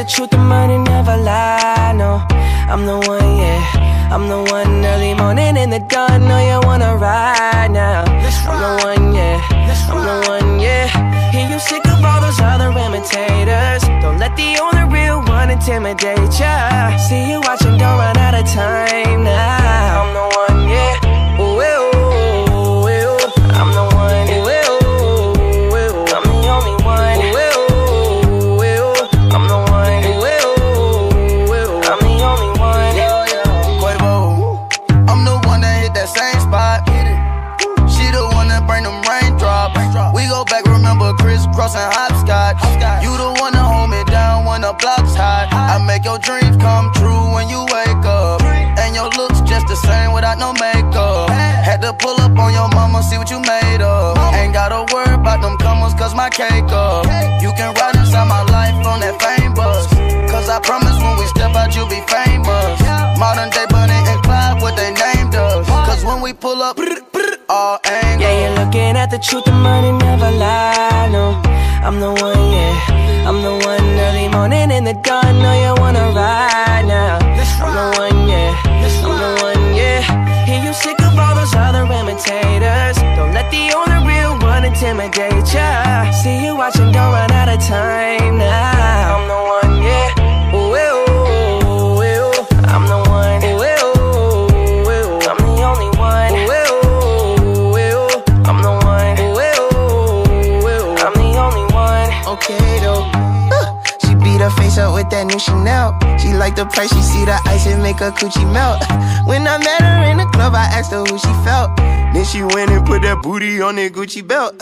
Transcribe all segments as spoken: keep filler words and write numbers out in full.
the truth, the money never lie, no. I'm the one, yeah, I'm the one. Early morning in the dawn, know you wanna ride now. I'm the one, yeah, I'm the one, yeah. Hear you sick of all those other imitators. Don't let the only real one intimidate ya. See you watching, don't run out of time now. I'm the one, yeah, ooh, ooh, ooh, ooh. I'm the one, ooh, ooh, ooh, ooh. I'm the only one, ooh, ooh, ooh, ooh. I'm the one, ooh, ooh, ooh, ooh. I'm the only one, yeah, yeah. Quavo, I'm the one that hit that same spot. She the one that bring them raindrops. We go back, remember crisscross and hopscotch. You the one that hold me down when the block's hot. I make your dreams come true when you wake up. And your looks just the same without no makeup. Had to pull up on your mama, see what you made of. Ain't gotta worry about them comers, cause my cake up. You can ride inside my life on that fame bus. Cause I promise when we step out, you'll be famous. Modern day Bonnie and Clyde, what they named us. Cause when we pull up, all angles. Yeah, you're looking at the truth, the money never lie, no. I'm the one, yeah, I'm the one. Early morning in the dawn, know you wanna ride now. I'm the one, yeah, I'm the one, yeah. Hear you sick of all those other imitators. Don't let the only real one intimidate ya. See you watching, don't run out of time now. I'm the one, yeah, ooh, ooh, ooh, ooh. I'm the one, ooh, ooh, ooh. I'm the only one, ooh, ooh, ooh. I'm the one, ooh, ooh, ooh. I'm the only one. Okay though, uh, she beat her face up with that new Chanel. She like the price, she see the ice and make her coochie melt. When I met her in the club, I asked her who she felt. Then she went and put that booty on that Gucci belt.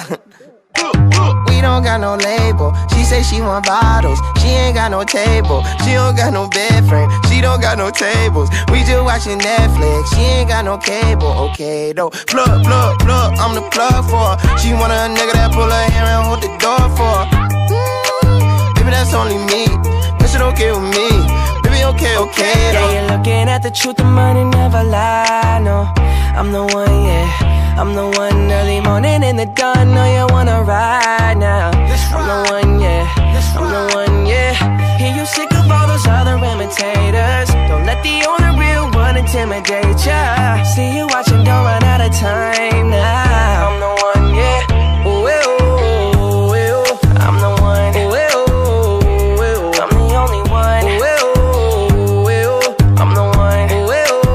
We don't got no label. She say she want bottles. She ain't got no table. She don't got no bed frame. She don't got no tables. We just watching Netflix. She ain't got no cable. Okay though. Plug, plug, plug. I'm the plug for her. She want a nigga that pull her hair and hold the door for her. Mm, baby, that's only me. That shit okay with me. Baby, okay, okay though. Yeah, you're looking at the truth, the money never lie, no. I'm the one, yeah, I'm the one. Early morning in the dawn, know you wanna ride now. I'm the one, yeah, I'm the one, yeah. Hear you sick of all those other imitators. Don't let the only real one intimidate ya. See you watching, don't run out of time now. I'm the one, yeah, ooh, ooh, ooh, ooh. I'm the one, ooh, ooh, ooh. I'm the only one, ooh, ooh, ooh. I'm the one, ooh,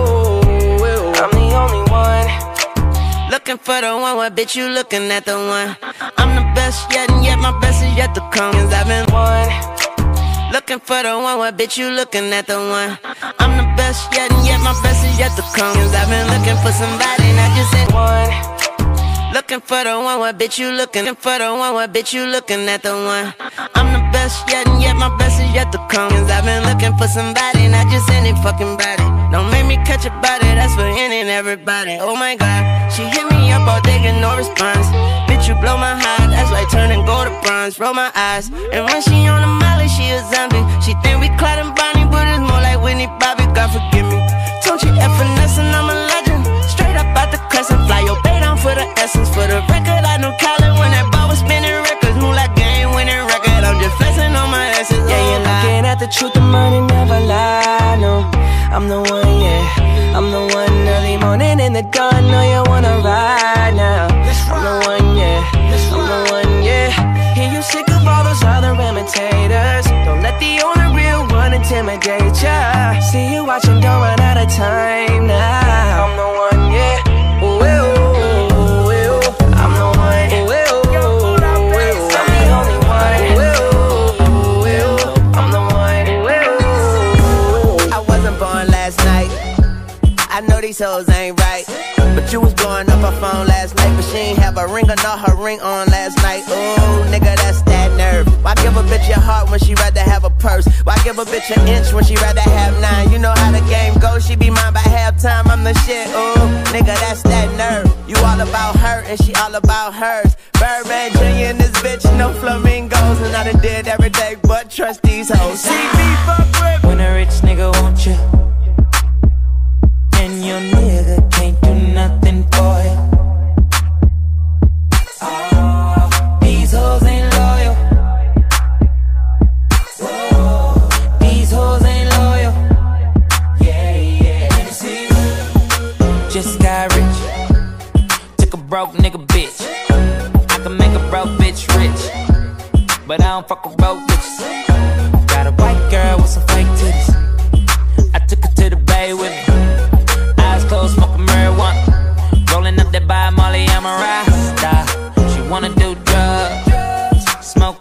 ooh, ooh. I'm the only one. Looking for the one, what bitch you looking at the one? I'm the best yet, and yet my best is yet to come. Cause I've been one. Looking for the one, what bitch you looking at the one? I'm the best yet, and yet my best is yet to come. Cause I've been looking for somebody, not just in one. Looking for the one, what bitch you looking for the one, what bitch you looking at the one? I'm the best yet, and yet my best is yet to come. Cause I've been looking for somebody, not just any fucking body. Don't make me catch a body, that's for any and everybody. Oh my god, she hit me up all day, get no response. Bitch, you blow my heart, that's like turning gold to bronze. Roll my eyes, and when she on the molly, she a zombie. She think we Clyde and Bonnie, but it's more like Whitney Bobby, God forgive me. Don't you F finesse and I'm a legend. Straight up out the crescent, fly your bay down for the essence. For the record, I know Colin when that ball was spinning records. Move like game winning record, I'm just flexing on my essence. Yeah, you're looking at the truth, the money never lie, no. I'm the one, yeah, I'm the one. Early morning in the dawn, know you wanna ride now. I'm the one, yeah, I'm the one, yeah. Hear you sick of all those other imitators. Don't let the only real one intimidate ya. See you watching, don't run out of time now. I'm the one, yeah, ooh, ooh, ooh, ooh. I'm the one, ooh, ooh, ooh, ooh. I'm the only one, ooh, ooh, ooh. I'm the one, ooh, ooh. I wasn't born last night. I know these hoes ain't right. But you was blowing up her phone last night. But she ain't have a ring or not her ring on last night. Ooh, nigga, that's that nerve. Why give a bitch your heart when she rather have a purse? Why give a bitch an inch when she rather have nine? You know how the game goes, she be mine by halftime. I'm the shit, ooh, nigga, that's that nerve. You all about her and she all about hers. Birdman Junior in this bitch, no flamingos. And I done did every day but trust these hoes. C B fuck with. When a rich nigga want you, and your nigga can't do nothing for you. Oh, these hoes ain't loyal. Whoa.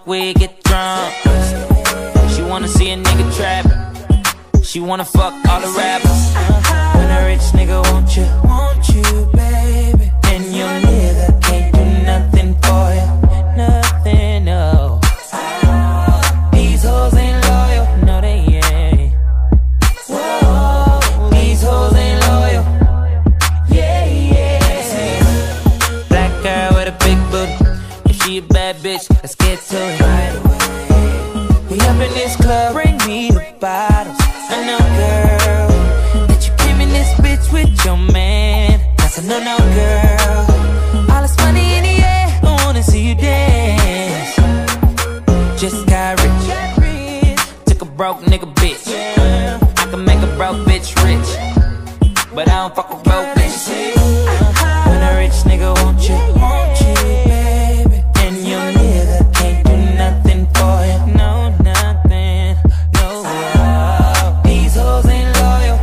smoke weed, get drunk. She wanna see a nigga trap. She wanna fuck all the rappers. When a rich nigga want you, want you, baby, and your nigga can't do nothing for you, nothing, no. These hoes ain't loyal, no they ain't. Whoa, these hoes ain't loyal. Yeah, yeah. Black girl with a big booty. If she a bad bitch, let's get to it right away. We up in this club, bring me the bottles. I know, girl, that you came in this bitch with your man. That's a no-no, girl. All this money in the air, I wanna see you dance. Just got rich, took a broke nigga bitch. I can make a broke bitch rich, but I don't fuck with broke bitches. When a rich nigga want you, want you, baby, and your nigga can't do nothing for you, no, nothing, no. These hoes ain't loyal,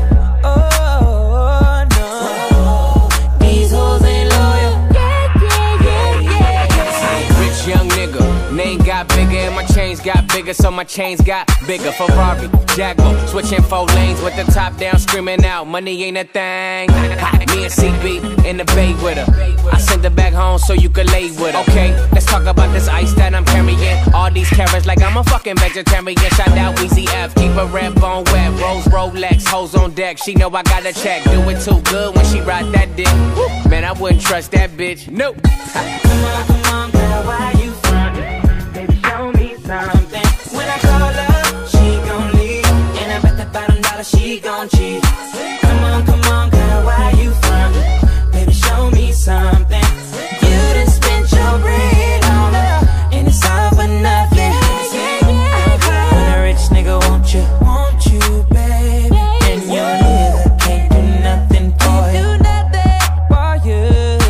oh no. These hoes ain't loyal, yeah, yeah, yeah, yeah. Rich young nigga, name got bigger and my chains got bigger, so my chains got bigger. Ferrari, Jaguar, switching four lanes with the top down, screaming out, money ain't a thing. Me and C B in the bay with her. I sent her back home so you could lay with her. Okay, let's talk about this ice that I'm carrying. All these carrots like I'm a fucking vegetarian. Shout out Weezy F, keep a red bone wet. Rose Rolex, hoes on deck. She know I got a check. Do it too good when she ride that dick. Woo. Man, I wouldn't trust that bitch. Nope. Come on, come on, girl, why you frontin'? Baby, show me something. When I call her, she gon' leave, and I bet that bottom dollar she gon' cheat. Come on, come on, girl, why you frontin'? Baby, show me something. You done spent your bread on her, and it's all for nothing. When a rich nigga want you, want you, baby, and your nigga can't do nothing for you, for you.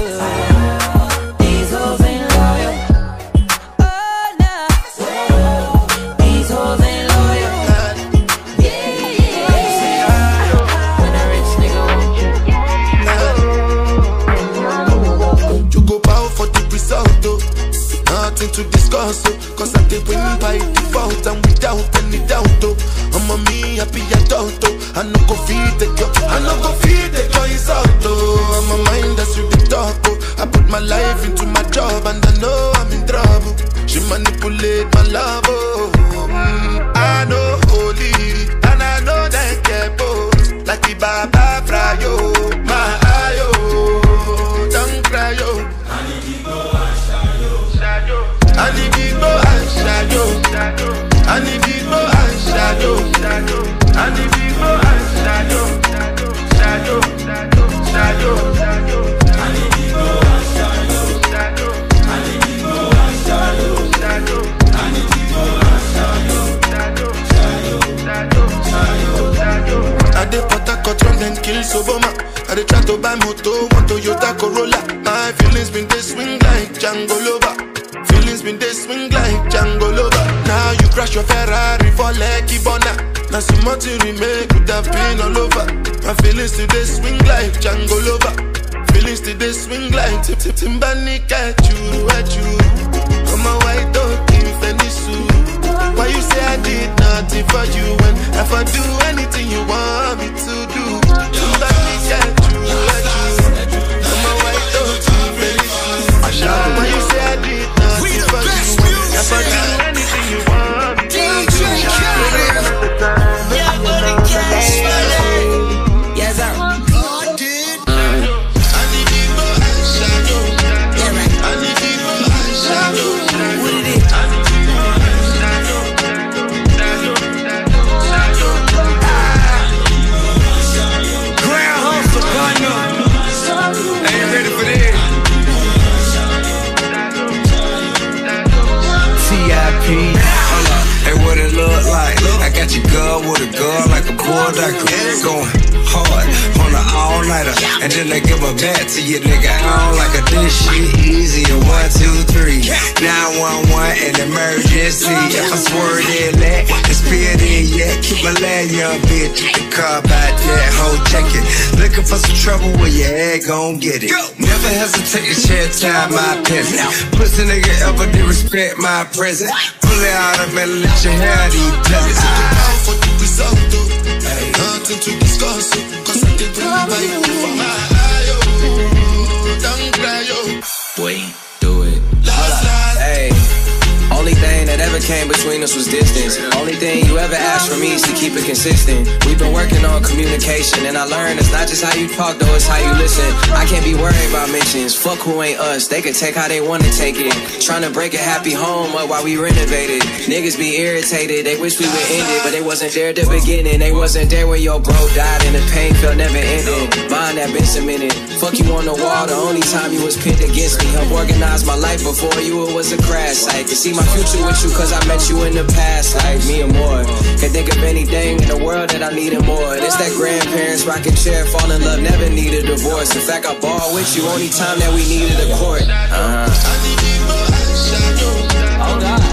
These hoes ain't loyal, oh no. These hoes ain't loyal, yeah, yeah. When a rich nigga want you, You go bow for the result, though. Nothing to discuss, oh. Cause I did win by default and without any doubt, oh. I'm a me happy adult, oh. I no go feed the girl, I no go feed the girl, it's out, oh. I'm a mind that's with the talk, oh. I put my life into my job and I know I'm in trouble. She manipulate my love, oh. Mm, I know holy, and I know that get both. Like the Baba Frayo, my ayo, don't cry, yo. I need people and shadow. I need people and shadow. I need people and shadow. Shadow, shadow, shadow. I need people and shadow. I need people and shadow. I need people and shadow. Shadow, shadow, shadow. I did put a cut run then kill Soboma. I did try to buy moto, one Toyota Corolla. My feelings been they swing like Django Lover. Feelings been they swing like Django Lover. Now you crash your Ferrari for Lucky Bona. Now some more to remake could have been all over. My feelings today swing like Django Lover. Feelings today swing like Tip Tip Timbani at you, at you. I'm a white dog in Fendi suit. Why you say I did nothing for you when if I do anything you want me to do? Timbani at you, at you. I'm a white dog in Fendi suit. Why you say I did nothing for you when if I do anything you want me to do? Yeah, but the cash money. Yes, sir. God did. I need people and shadow. Yeah, right. I need people and shadow. What it is? I need people and shadow. Shadow, shadow, shadow. Grand hustle, partner. Are you ready for this? T I P. Hey, what it look like? I got your girl with a girl like a bulldog. Going hard on the all-nighter. And then they give a back to you, nigga. I don't like a this shit easy. A one, two, three. nine one one and emergency. If I swerve in that, and speed in yet. Keep my land, young bitch. The car by that hoe, check it. Looking for some trouble where your head gon' get it. Never hesitate to share time my peasant. Pussy nigga ever did respect my presence. Pull it out, I better let your hair out these pellets. For the result, nothing to discuss. Cause I did bring you by you for my eye. Don't cry, yo. Boy, do it. Last, last. Hey. Only thing that ever came between us was distance. Only thing you ever asked from me is to keep it consistent. We've been working on communication, and I learned it's not just how you talk, though, it's how you listen. I can't be worried about mentions. Fuck who ain't us. They can take how they want to take it. Trying to break a happy home up while we renovated. Niggas be irritated. They wish we would end it, but they wasn't there at the beginning. They wasn't there when your bro died and the pain felt never ending. Mine that been cemented. Fuck you on the wall. The only time you was pinned against me. Help organize my life before you. It was a crash site. You see my future with you cause I met you in the past, like me and more. Can't think of anything in the world that I need and more. It's that grandparents rocking chair, fall in love, never need a divorce. In fact, I ball with you only time that we needed a court. Uh-huh. Oh God.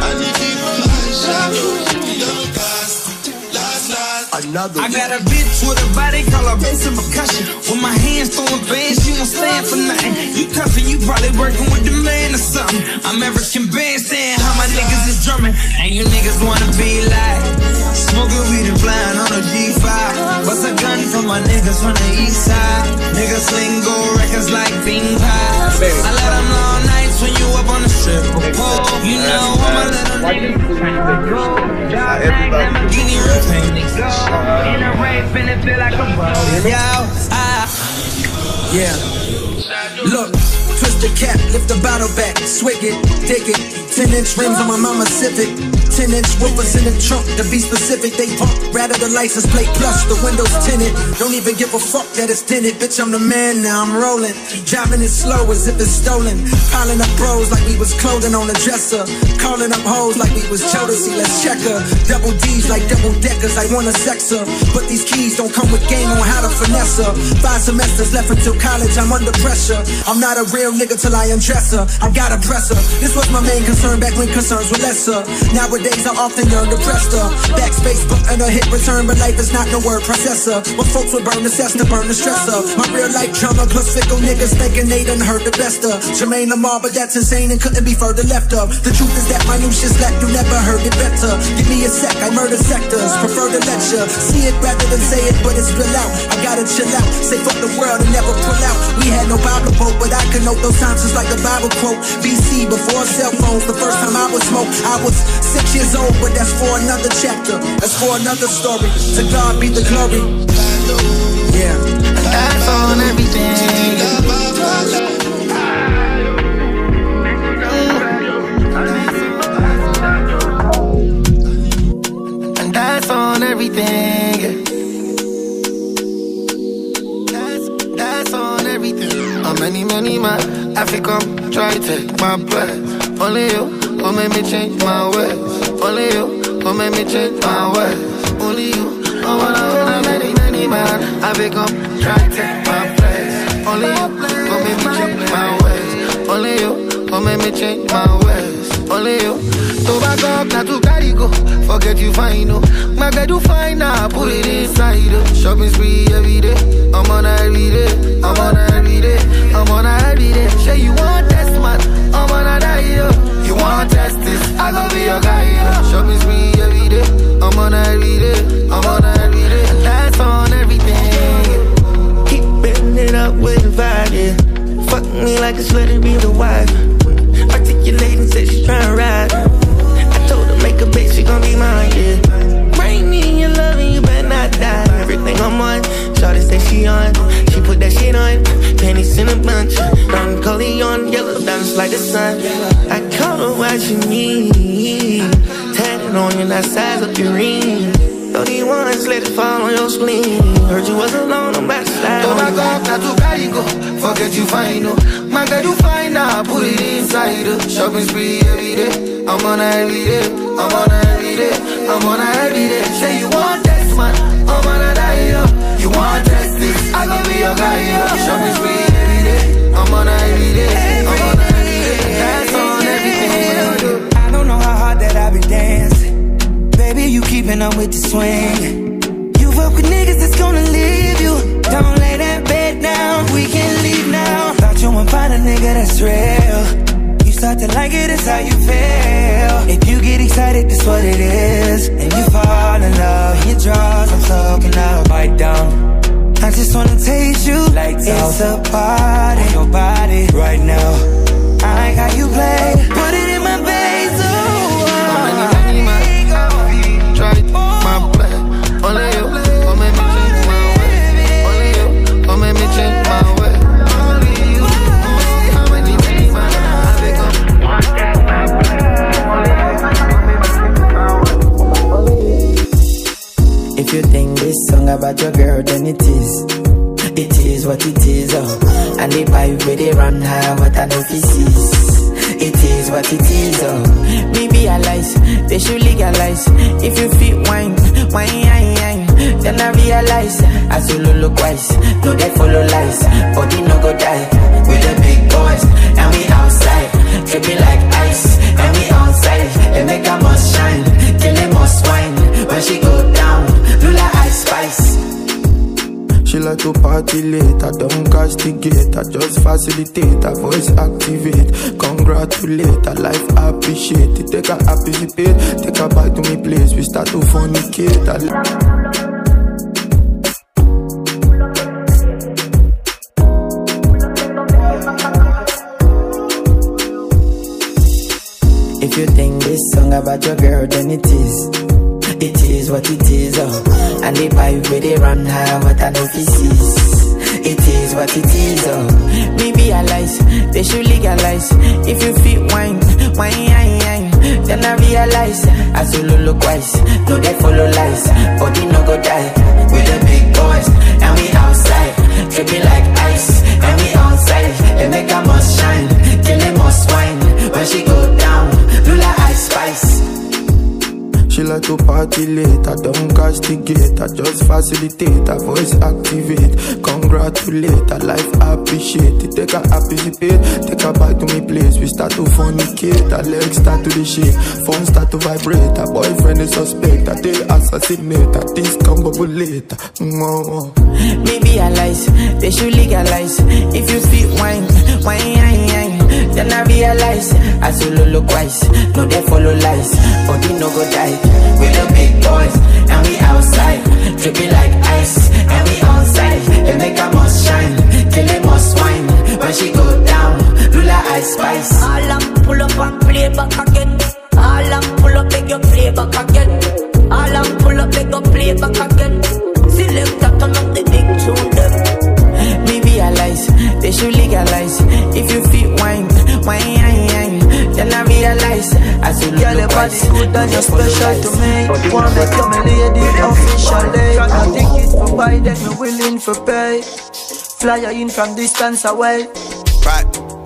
Another I got a bitch with a body call her bass and percussion. With my hands throwing bands, she won't stand for nothing. You cuffin', you probably working with the man or something. I'm American band saying how my niggas is drumming. And you niggas wanna be like smoking weed and flying on a G five. Bust a gun from my niggas from the east side. Niggas sling gold records like bean pies. I let them know nights when you up on the strip. Oh, you know I'm a little nigga. Lamborghini roof paint. In a rain, finna feel like a ball. Yo, ah, yeah. Look, twist the cap, lift the bottle back, swig it, dig it. Ten inch rims on my mama's Civic. Ten inch woofers in the trunk, to be specific, they pump. Rather the license plate plus, the windows tinted. Don't even give a fuck that it's tinted. Bitch, I'm the man, now I'm rolling. Driving it slow as if it's stolen. Piling up bros like we was clothing on a dresser. Calling up hoes like we was Jodeci, let's check her. Double D's like double deckers, I wanna sex her. But these keys don't come with game on how to finesse her. Five semesters left until college, I'm under pressure. I'm not a real nigga till I undress her. I gotta press her. This was my main concern back when concerns were lesser. Nowadays I often yearn to press her. Backspace button a hit return, but life is not no word processor. But folks would burn the cess to burn the stressor. My real life drama plus fickle niggas thinking they done heard the best of Jermaine Lamar, but that's insane and couldn't be further left of. The truth is that my new shit's left, you never heard it better. Give me a sec, I murder sectors, prefer to lecture. See it rather than say it, but it's spill out. I gotta chill out, say fuck the world and never pull out. We had no Bible quote, but I can note those times just like the Bible quote. B C before cell phones, the first time I would smoke, I was six years old, but that's for another chapter. That's for another story. To God be the glory. Yeah. That's on everything. And that's on everything. Yeah. That's, that's on everything. How many, many man I think I'm trying to take my place. Only you who made me change my ways. Only you who made me change my ways. Only you. I wanna hold many, many man I become try to take my place. Only you who made me change my ways. Only you who made me change my ways. Only you. To back up, not to carry go. Forget you fine, no. My God, you fine now, put it inside. Shopping spree every day. I'm on her every day. I'm on her every day. I'm on her every day. Say you want test, man. I'm on her die, yo. You want test this? I gon' be your guy, yo. Shopping spree every day. I'm on her every day. I'm on her every day. And that's on everything. Keep bending it up with the vibe, yeah. Fuck me like it's let it be the wife. Articulating, said she tryna ride. I told her make a bitch, she gon' be mine, yeah. Bring me in your love and you better not die. Everything I'm on, shawty say she on. She put that shit on, panties in a bunch. Don Corleone, yellow diamonds like the sun. I caught her watching me. Tatted on you, that size up your ring. thirty ones, let it fall on your spleen. Heard you was alone, I'm about to slide on you. Don't back up, not to carry go. Forget you fine, no. My God, you fine now, put it inside her. Shopping spree every day. I'm on her every day. I'm on her every day. I'm on her every day. Say you want test, man. I'm on her die, yo. You want test this? I gon' be your guy, yo. Shopping spree every day. I'm on her every day. I'm on her every day. That's on everything. I don't know how hard that I be dancing. Baby, you keeping up with the swing. You fuck with niggas that's gonna leave you. Don't lay that bed down, we can leave now. Thought you would find a nigga that's real. You start to like it, it's how you feel. If you get excited, that's what it is. And you fall in love, your draws, I'm soaking up. Bite down. I just wanna taste you like it's a party on your body right now. I like how you play. Put it in my face, oh. Try my plan. Only you, gon' make me change my way. Only you, gon' make me change my way. Only you, how many days I become? If you think this song about your girl, then it is. It is what it is, oh. And the pipe where they run high, what I know this is. It is what it is, oh. Me realize, they should legalize. If you feel wine, wine, wine, wine. Then I realize, as you look wise. No, they follow lies, body no go die. With the big boys, and we outside. Dripping like ice, and we outside. They make a must shine, kill them must wine. When she go down, Lula ice spice. She like to party late, I don't castigate, I just facilitate, her voice activate, congratulate, her life appreciate it, take her participate, take her back to me place, we start to fornicate. If you think this song about your girl, then it is. It is what it is, oh. And the pipe where they run high, what I know this is. It is what it is, oh. Me realize, they should legalize. If you feel wine, wine, wine, wine. Then I realize, as you look wise. No, they follow lies, body no go die. With the big boys, and we outside. Dripping like ice, and we outside. They make a must shine, kill them must wine. When she go down, Lula ice spice. She like to party late, I don't castigate, I just facilitate, her voice activate, congratulate, her life appreciate it, take her participate, take her back to me place, we start to fornicate, her legs start to the shake, phone start to vibrate, her boyfriend is suspect, I they assassinate, her things come bubble later. Oh. Me realize, they should legalize. If you speak wine, wine, wine, wine. Then I realize, as you look wise. No, they follow lies, body no go die. With the big boys, and we outside. Dripping like ice, and we outside. They make a must shine, kill them must wine. When she go down, Lula ice spice. All I'm pull up and play back again. All I'm pull up, make you play back again. All I'm pull up, make you play back again. Select that turn up the big tune them. Me realize, they should legalize. If you feel wine, wine, wine, wine. Then I realize, as you look girl, your body good and you're special to me. Wanna make you my lady officially. I think it's for buy that me willing for pay. Fly you in from distance away. Right,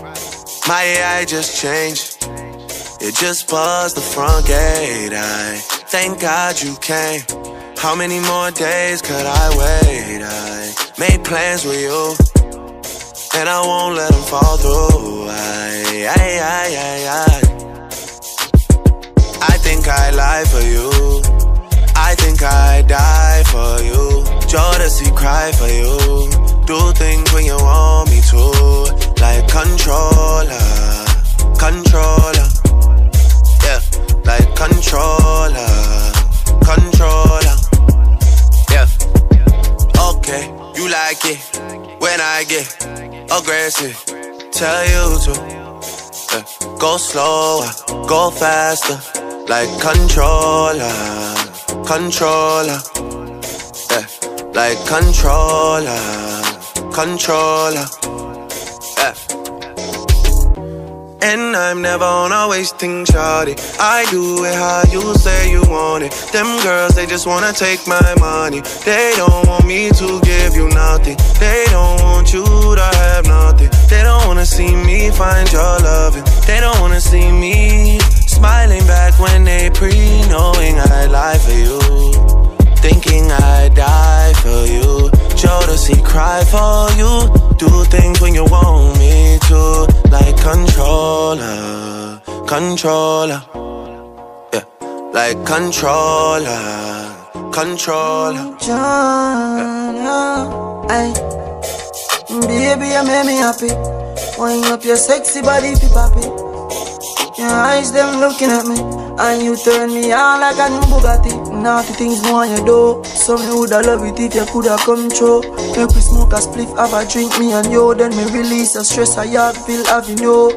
my A I just changed. It just buzzed the front gate. I thank God you came. How many more days could I wait? I made plans with you, and I won't let them fall through. I, I, I, I, I. I think I lie for you. I think I die for you. Jodeci cry for you. Do things when you want me to. Like controller, controller. Yeah, like controller, controller. Yeah, okay, you like it when I get aggressive. Tell you to yeah. Go slower, go faster. Like controller, controller. Yeah, like controller, controller. Yeah. And I'm never on a wasting shawty. I do it how you say you want it. Them girls, they just wanna take my money. They don't want me to give you nothing. They don't want you to have nothing. They don't wanna see me find your loving. They don't wanna see me smiling back when they pre, knowing I lie for you, thinking I die for you. Jodeci cry for you. Do things when you want me to. Like controller, controller. Yeah, like controller, controller. John, ay, baby, you make me happy. Wind up your sexy body, fi papi. Your eyes, them looking at me. And you turn me on like a new Bugatti. Naughty things more you do. So me woulda love it if you coulda come true. Make we smoke a spliff, have a drink, me and you. Then me release a stress, a yard feel having you.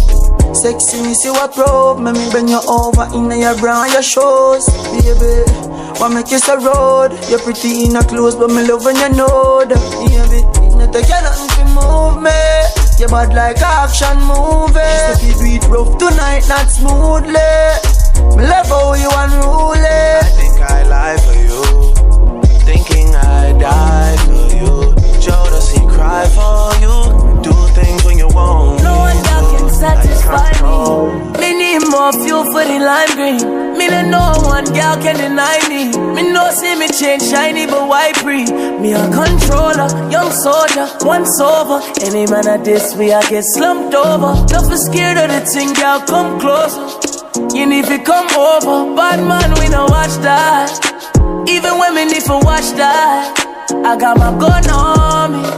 Sexy, me see what probe. Me me bring you over in your brand, your shows. Baby, wanna make you so road. You're pretty in a clothes, but me love when you know that. Baby, it not take you nothing to move me. You bad like action movie. So if you do it rough tonight, not smoothly. Me love how you unruly. I think I lie for you, thinking I die for you. Jodeci cry for you, do things when you won't. No one that can satisfy me. Me need more fuel for the lime green. Me know no one girl can deny me. Me know see me change shiny but white pre. Me a controller, young soldier, once over. Any man at this way I get slumped over. Don't be scared of the thing, girl, come closer. You need to come over. Bad man, we no watch that. Even when me need to watch that, I got my gun on me.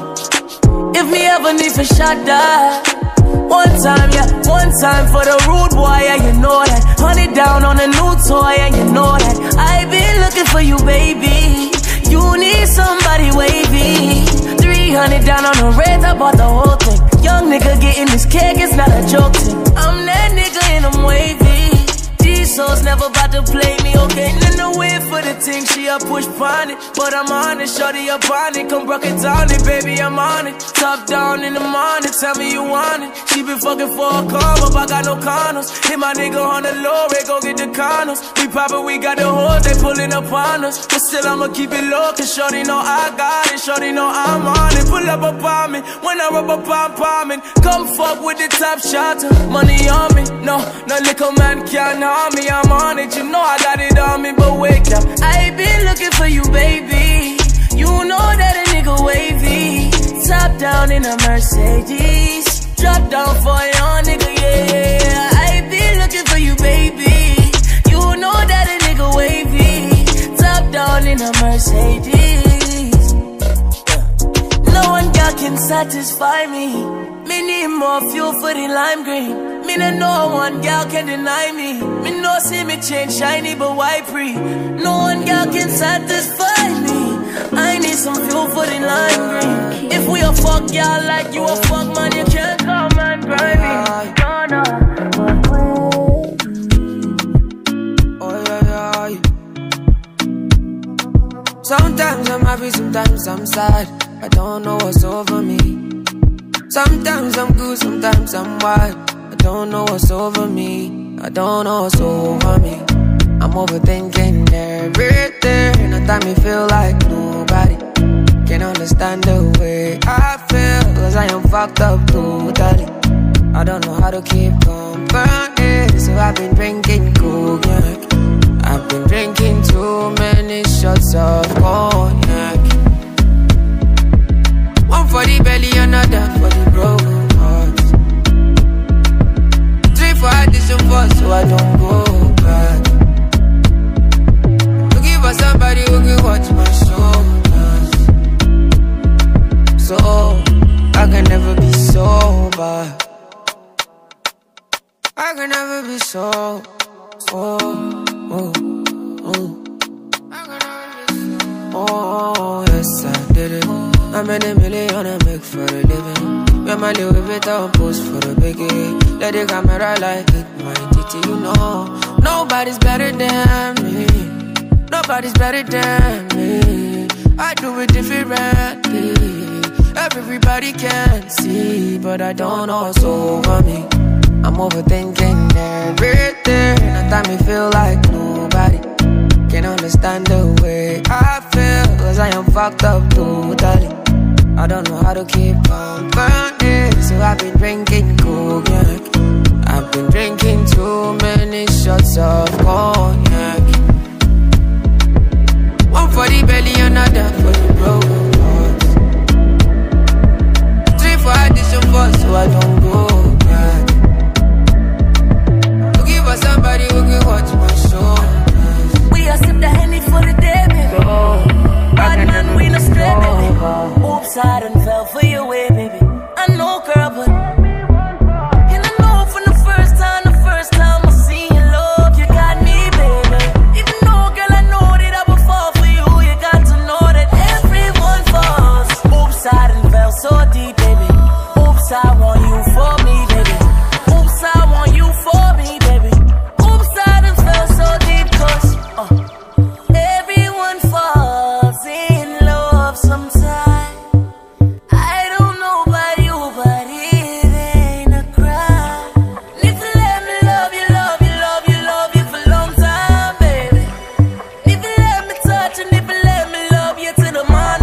If me ever need to shot that, one time, yeah, one time for the rude boy, yeah, you know that. Honey down on a new toy, yeah, you know that. I been looking for you, baby. You need somebody wavy. Three hundred down on the red, I bought the whole thing. Young nigga getting this cake, it's not a joke thing. I'm that nigga and I'm wavy. These souls never about to play me, okay? In the way for the thing, she a push pon it. But I'm on it, shorty up on it. Come rock it down it, baby, I'm on it. Top down in the morning, tell me you want it. She been fucking for a car, but I got no condoms. Hit my nigga on the low, they go get the condoms. We poppin', we got the hoes, they pulling up on us. But still I'ma keep it low, cause shorty know I got it. Shorty know I'm on it, pull up up on me. When I rub up on palming, come fuck with the top shot. Money on me, no, no little man can't harm me. I'm on it, you know I got it on me, but wake up. I been looking for you, baby. You know that a nigga wavy. Top down in a Mercedes. Drop down for your nigga, yeah. I been looking for you, baby. You know that a nigga wavy. Top down in a Mercedes. No one girl can satisfy me. Me need more fuel for the lime green. Me know no one girl can deny me. Me know see me change shiny but white pre. No one girl can satisfy me. I need some fuel for the lime green. If we a fuck y'all like you a fuck man, you can't come and grind me. No, no. Oh yeah, yeah. Sometimes I'm happy, sometimes I'm sad. I don't know what's over me. Sometimes I'm good, sometimes I'm wild. I don't know what's over me. I don't know what's over me. I'm overthinking everything. I time me feel like nobody can understand the way I feel. Cause I am fucked up totally. I don't know how to keep company. So I've been drinking cognac. I've been drinking too many shots of cognac. One for the belly, another for the broken hearts. Three for addition four, so I don't go back. Looking for somebody who can watch my shoulders, so I can never be sober. I can never be so, so, oh, oh. Oh, yes I did it. I made a million I make for a living. When my Louis Vuitton post for the biggie. Let the camera like it, my titty, you know. Nobody's better than me. Nobody's better than me. I do it differently. Everybody can see, but I don't know what's over me. I'm overthinking everything. I time me feel like nobody can understand the way I feel. Cause I am fucked up totally. I don't know how to keep company. So I've been drinking cognac. I've been drinking too many shots of cognac. One for the belly, another for the broken hearts. Three for addition four, so I don't go back. Looking for somebody who can watch my shoulders. We are sip the Henny for the day, baby. Bad man, we no straight, baby. Oops, I done fell for your way, baby. I know, girl, but and I know from the first time, the first time I seen your love, you got so deep, baby. Oops, I want you for me, baby. Oops, I want you for me, baby. Oops, I done fell so deep, cause uh, everyone falls in love sometime. I don't know about you, but it ain't a crime. If you let me love you, love you, love you, love you for a long time, baby. If you let me touch and if you let me love you to the morning.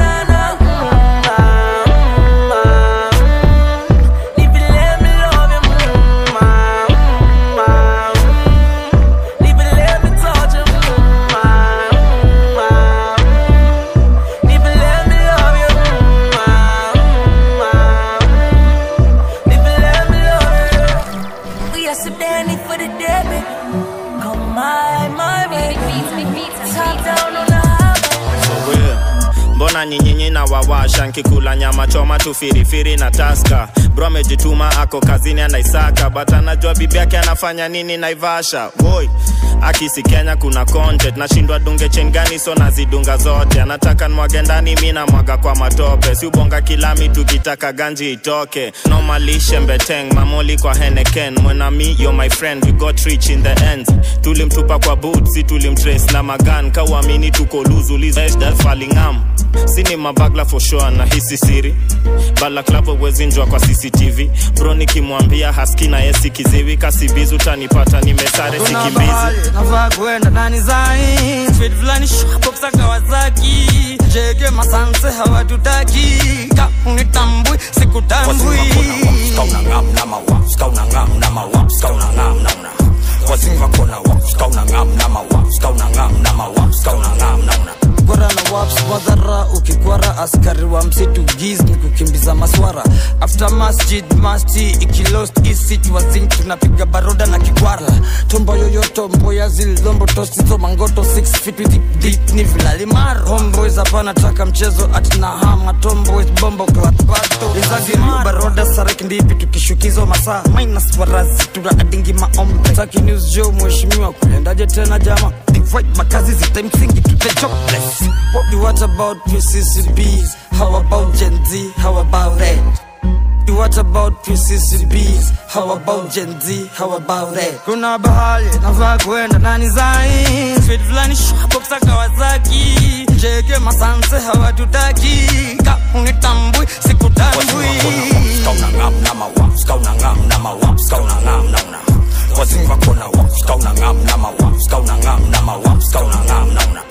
Nyinyi na wawasha nkikula nyama choma tu firifiri na taska. Bro amejituma ako kazini anaisaka, but anajua bibi yake anafanya nini Naivasha. Boy akisi Kenya kuna content, nashindwa dunge chengani so nazidunga zote. Anataka nwage ndani mimi na mwaga kwa matope, si ubonga kilami tukitaka ganji itoke. Normally shembeteng mamoli kwa Henneken. When me you're my friend we got rich in the end. Tulimtupa kwa boots si tulimtrace na magan. Kawamini tuko lose ulize that falling am. Sini mabagla for sure na hisi siri. Bala klapo wezinjwa kwa C C T V. Bro nikimwambia haski na yesi kiziwi. Kasibizu utanipata nimesare sikimbizi. Navaa kuenda ndani zai Speed fulani shop sa Kawasaki. Jege masanse hawatutaki. Ka unitambui sikutambui. Skauna ngam na mawa Skauna ngam na mawa Skauna ngam na una Wazinga kona wa Skauna ngam na mawa Skauna ngam na mawa Skauna ngam na una Kwara na waps wadhara ukikwara askari wa msitu giz ni kukimbiza maswara. After masjid masti ikilost isi tuwazin tunapiga baroda na kikwara. Tombo yoyo tombo ya zil zombo tosti zo mangoto six feet with deep deep ni vilali maro. Homeboys hapa nataka mchezo atina hama tomboys bombo klat bato. Izazi baroda sareki ndipi tukishukizo masaa. Minus warazi tura adingi maombe. Taki news joe mweshimiwa kulendaje tena jama. Divide makazi zita msingi to the jobless. What you what about P C C Bs? How about Gen Z? How about that? You what about P C C Bs? How about Gen Z? How about that? Kuna bahali navaa kuenda ndani zai Speed fulani shop sa Kawasaki. Jege masanse hawatutaki. Ka unitambui sikutambui. Skauna ngam na mawa Skauna ngam na mawa Skauna ngam na una Wazinga kona wa Skauna ngam na mawa Skauna ngam na mawa Skauna ngam na una.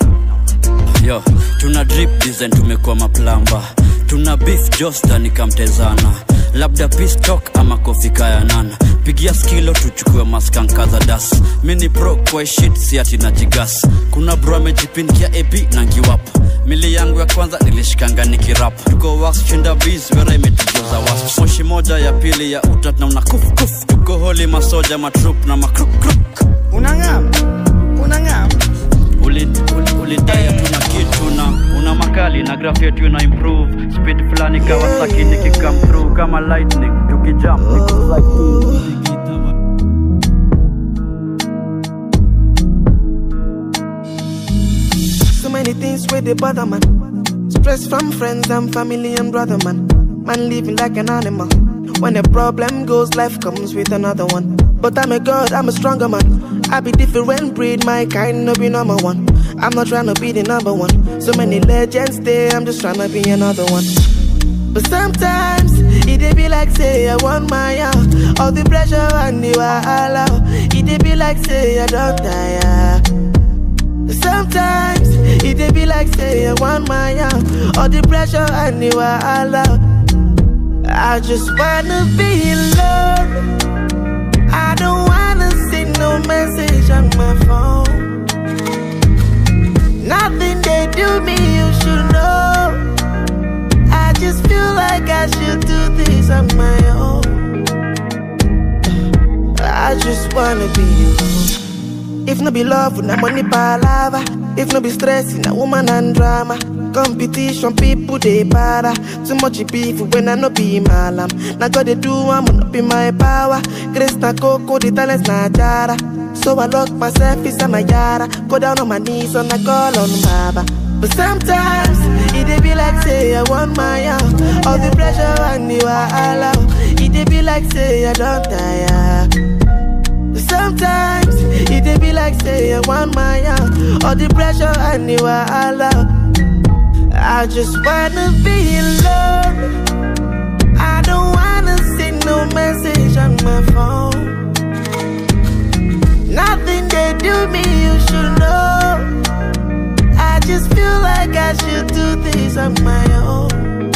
Yo, tuna drip design tumekuwa maplamba. Tuna beef Josta nikamtezana. Labda peace talk ama kofi kaya nana. Pigia skilo tuchukue maskanka za das. Mini pro kwa shit si ati na jigas. Kuna bro amejipinkia A B na ngiwapa. Mili yangu ya kwanza nilishikanga nikirap. Tuko wax chinda bees wera imetijioza wasp. Moshi moja ya pili ya utat na una kuf kuf. Tuko holi masoja matrup na makruk kruk. Unangam, unangam. Ulidaya tuna kitu na una makali na graph yetu ina improve. Speed fulani Kawasaki nikikam through kama lightning tukijump niko like so many things where they bother man. Stress from friends and family and brother man. Man living like an animal. When a problem goes, life comes with another one. But I'm a god, I'm a stronger man. I be different breed, my kind no be number one. I'm not trying to be the number one. So many legends there, I'm just trying to be another one. But sometimes, it be like say I want my out. All the pressure and the wahala. It be like say I don't tire. Sometimes, it be like say I want my out. All the pressure and the wahala. I just wanna be alone. I don't wanna see no message on my phone. Nothing they do me, you should know. I just feel like I should do this on my own. I just wanna be alone. If no be love, na money palava. If no be stress, na woman and drama. Competition, people they para. Too much beef when I no be malam. Now God they do, I'm not be my power. Grace na coco, the talents na jara. So I lock myself inside my yara. Go down on my knees and I call on Baba. But sometimes, it be like say I want my out. All the pressure and the wahala, it dey be like say I don't tire. Sometimes it dey be like say I want my own. All the pressure and the wahala, I just wanna be alone. I don't wanna send no message on my phone. Nothing they do me, you should know. I just feel like I should do this on my own.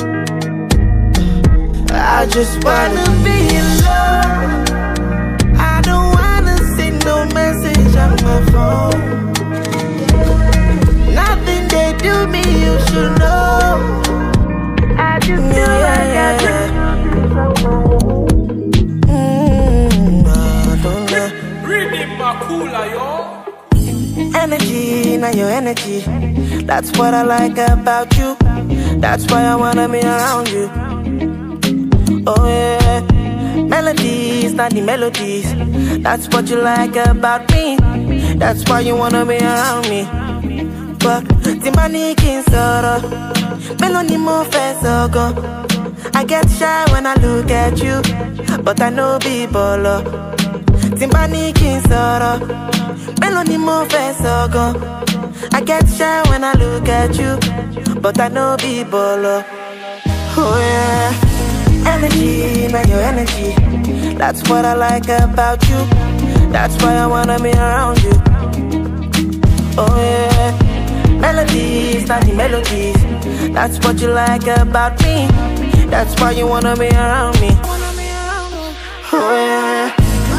I just wanna be alone. I don't wanna send no message on my phone. Nothing they do me, you should know. I just feel yeah, like yeah, I yeah. Mm, I don't know. Reading Makula, yo. Energy, now your energy. That's what I like about you. That's why I wanna be around you. Oh yeah. Melodies, not the melodies. That's what you like about me. That's why you wanna be around me. But Timbani king soro, melody more fast go. I get shy when I look at you, but I know be bolo. Timbani king soro, melody more fast go. I get shy when I look at you, but I know be bolo. Oh yeah, energy, now your energy. That's what I like about you. That's why I wanna be around you. Oh yeah, melodies, not the melodies. That's what you like about me. That's why you wanna be around me. Oh yeah.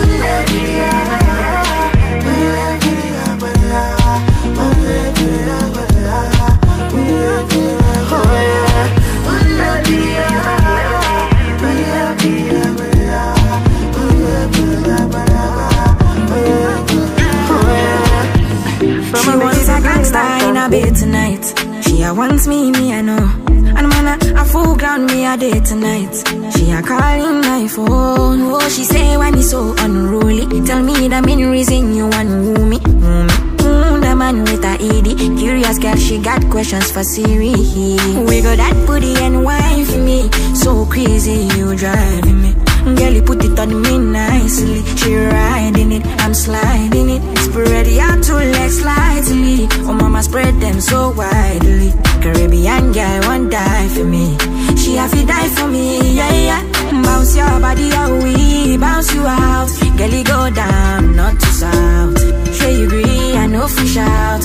She wants a gangster in a bed tonight. She a wants me, me I know. And man a, a full ground me a day tonight. She a calling my phone. Oh, she say why me so unruly. Tell me the main reason you want me. Mm, mm, the man with a E D. Curious girl, she got questions for Siri. Wiggle that booty and wine for me. So crazy, you driving me. Girl, you put it on me nicely. She riding it, I'm sliding it. Spread your two legs slightly. Oh mama, spread them so widely. Caribbean girl won't die for me. She have to die for me, yeah, yeah. Bounce your body out, we bounce you out. Girl, you go down, not to south. Sure you agree, I know fish out.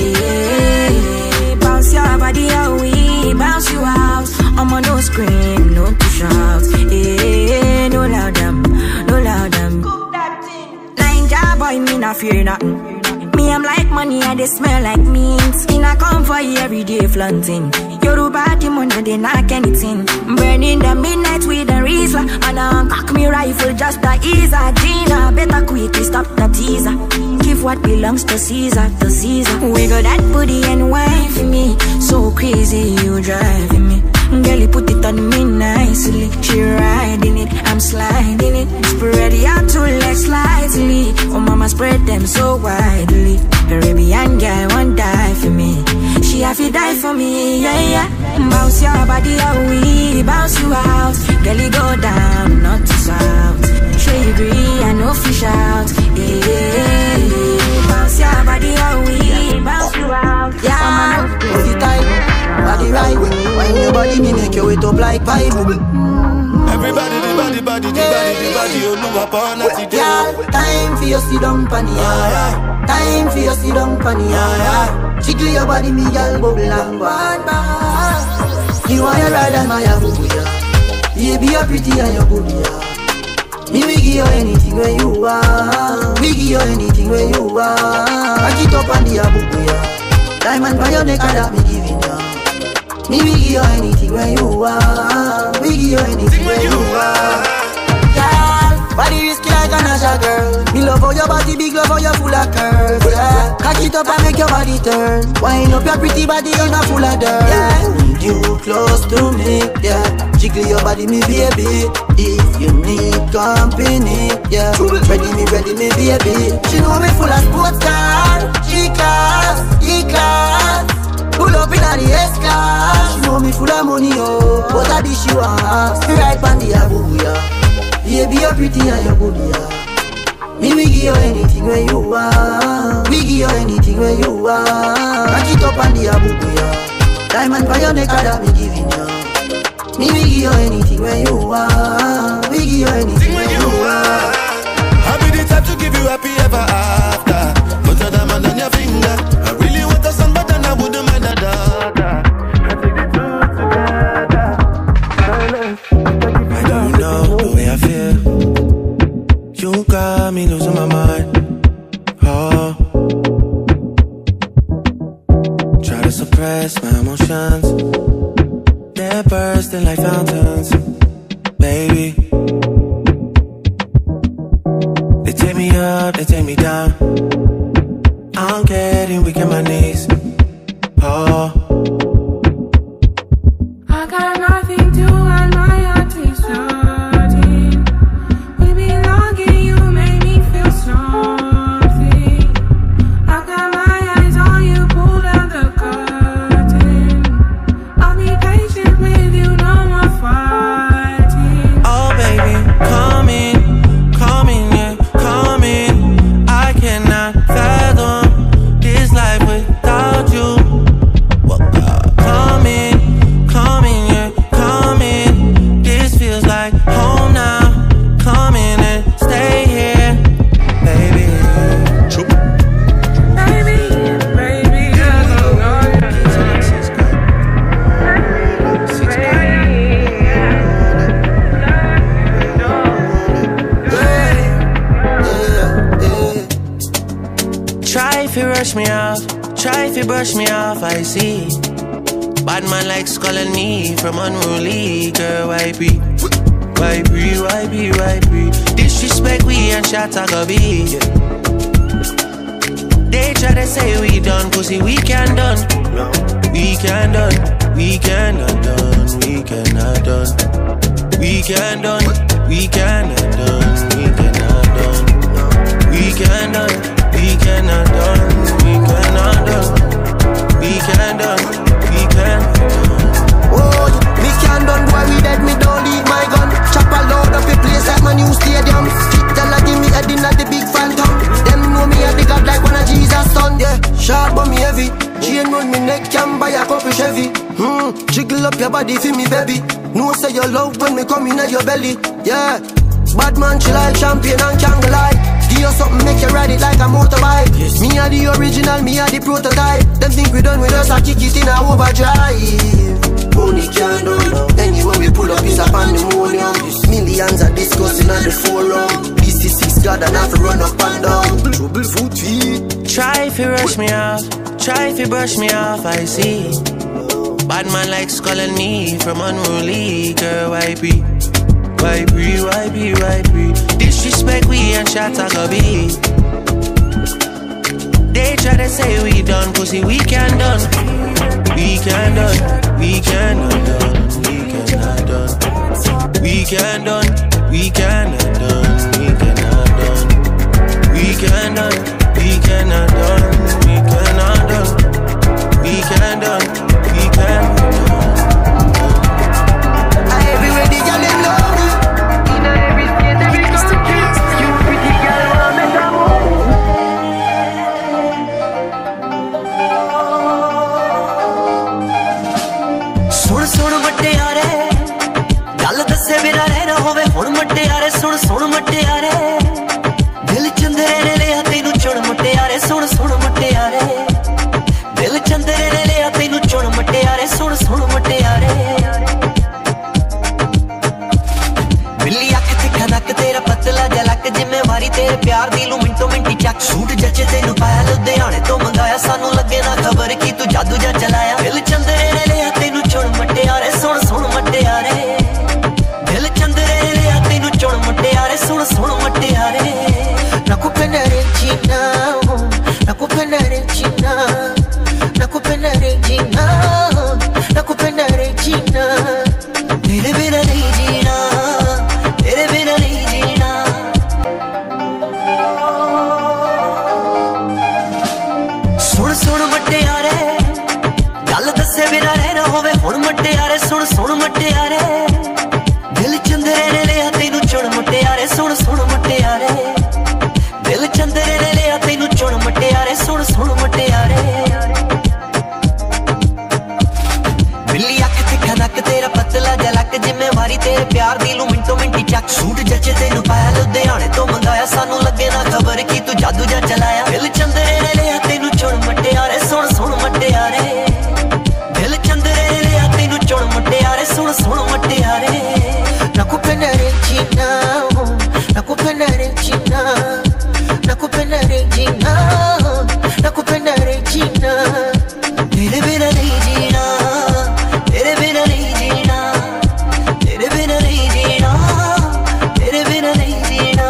Yeah, bounce your body out, we bounce you out. I'm on no scream, no to shout. Yeah, no loud them, no loud them. Ninja boy, me not fear nothing. Me, I'm like money and they smell like mint. Skin I come for you every day flaunting. Yoruba demon and they knock anything. Burning the midnight with a Rizla. And I cock me rifle just to ease a Gina. Better quickly stop the teaser. Give what belongs to Caesar, to Caesar. Wiggle that booty and wine for me. So crazy you driving me. Girl, you put it on me nicely. She riding it, I'm sliding it. Spread your two legs slightly. Oh mama, spread them so widely. Caribbean girl won't die for me. She have to die for me, yeah, yeah. Bounce your body out, we bounce you out. Girl, you go down, not to south. Sure you agree, I know fish out. Yeah, bounce your body out, we bounce you out. Yeah, hold it tight. Body right, when your body me make you wait up like pipe. Everybody, the body, body, the body, the body, you know upon us today. Yeah, time for your sit down panny, yeah. Time for your sit down panny, yeah. Jiggle your body, me girl, bubble and bad, bad. You want your ride and my booty, yeah. Baby, you're pretty and you're good, yeah. Me we give you anything when you want. We give you anything when you want. I keep up on the booty, yeah. Diamond by your neck, and that me giving you. Me we give you anything when you want. We give you anything when you want. Yeah, body risky like an Asha girl. Me love how your body big, love how you full of curves. Yeah, cock it up and make your body turn. Wind up your pretty body in a full of dirt. Yeah, hold you close to me. Yeah, jiggle your body, me baby. If you need company, yeah, ready me, ready me baby. She know me full of sports car. She class, E class. Pull up in the S-Class. She know me full of money, oh. What a dish you want. Right on the Abubuya. Baby, you're pretty and you're good, yeah. Me, we give you anything when you want. We give you anything when you want. Back it up on the Abubuya. Diamond by your neck, that me giving you. Me, we give you anything when you want. We give you anything when you want. I'll be the type to give you happy ever after. Put a diamond on your finger. I really want a son, but then I wouldn't mind a daughter. I take the two together. I don't know the way I feel. You got me losing my mind. Oh, try to suppress my emotions. They're bursting like fountains, baby. They take me up, they take me down. I'm getting weak in my knees. Oh, I got nothing to hide, my heart is hurting. We belong and you make me feel something. I got my eyes on you, pull down the curtain. I'll be patient with you, no more fighting. oh baby, come in, come in, yeah, come in. I cannot fathom this life without you. Well, uh, come in, come in, yeah, come in. This feels like home now. Come in and stay here, baby. Baby, baby, I don't know Try if you rush me off, try if you brush me off, I see. Bad man likes calling me from unruly. Girl, why be? Why be, why be, why be? Disrespect we and shot I go be. They try to say we done, pussy we can done. We can done, we cannot done, we cannot done. We can done, we cannot done, we cannot done. We can done. We cannot done, we cannot done. We can done, we can done. Oh, me can done, boy, we dead, me don't leave my gun. Chop a load up a place like my new stadium. Stick tell give me head in at the big phantom. Them know me at the God like one of Jesus' son. Yeah, sharp but me heavy. Chain round me neck, can buy a couple Chevy. Hmm, jiggle up your body for me, baby. No say your love when me come in at your belly. Yeah, bad man chill like champion and can't lie. Give you something, make you ride it like a motorbike. Yes. Me are the original, me are the prototype. Them think we done with us, I kick it in a overdrive. Money can't done. Anyway we pull up is a pandemonium. Millions are discussing on the forum. This is six God and have to run up and down. Trouble foot feet. Try if you rush me off, try if you brush me off, I see. Bad man likes calling me from unruly. Girl, why be? Why be, why be, why be? Disrespect we and shot I go be. They try to say we done, pussy we can done. We can done, we cannot done, we cannot done. We can done, we cannot done, we cannot done. We can done, we cannot done, we cannot done. We can done, we cannot done. I everywhere the girl them love me. In every state, every country. You pretty girl, want me to move. सुन सुन मट्टे यारे गल दसे बिना रहना होवे हुण मट्टे यारे सुन सुन मट्टे यारे दिल चंदरे ने लिया तेनू चुन मट्टे यारे सुन सुन मट्टे यारे दिल चंदरे ने लिया तेनू चुन मट्टे यारे सुन सुन मट्टे यारे बिल्ली अख तिखा नक तेरा पतला जलक जिम्मेवारी तेरे प्यार दी लू मिंटो मिंटी चक सूट जचे तेनू पाया लुधियाने तो मंगाया सानू लगे ना खबर की तू जादू जा चलाया दिल चंदरे ने लिया तेनू चुन मट्टे यारे सुन सुन मट्टे यारे दिल चंदरे ने लिया तेनू चुन मट्टे यारे सुन सुन मट्टे यारे Nakupenda Regina, nakupenda Regina, nakupenda Regina, nakupenda Regina. तेरे बिना नहीं जीना, तेरे बिना नहीं जीना. सुन सुन मट्टे यारे मुटियारे दिल चंदरे ने लिया तेनू चुन मुटियारे सुन सुन मुटियारे दिल चंदरे ने लिया तेनू चुन मुटियारे सुन सुन मुटियारे बिल्ली अख ते खनक तेरा पतला जलक जिम्मेवारी तेरे प्यार दी लू मिंटो मिंटी चक सूट जचे तेनू पाया लुधियाने तो मंगाया सानू लगे ना खबर की तू जादू जा चलाया दिल चंदरे ने लिया तेनू चुन मुटियारे सुन सुन मुटियारे दिल चंदरे ने लिया तेनू चुन मुटियारे सुन सुन मुटियारे nakupenda Regina nakupenda Regina nakupenda Regina nakupenda Regina तेरे बिना नहीं जीना तेरे बिना नहीं जीना तेरे बिना नहीं जीना तेरे बिना नहीं जीना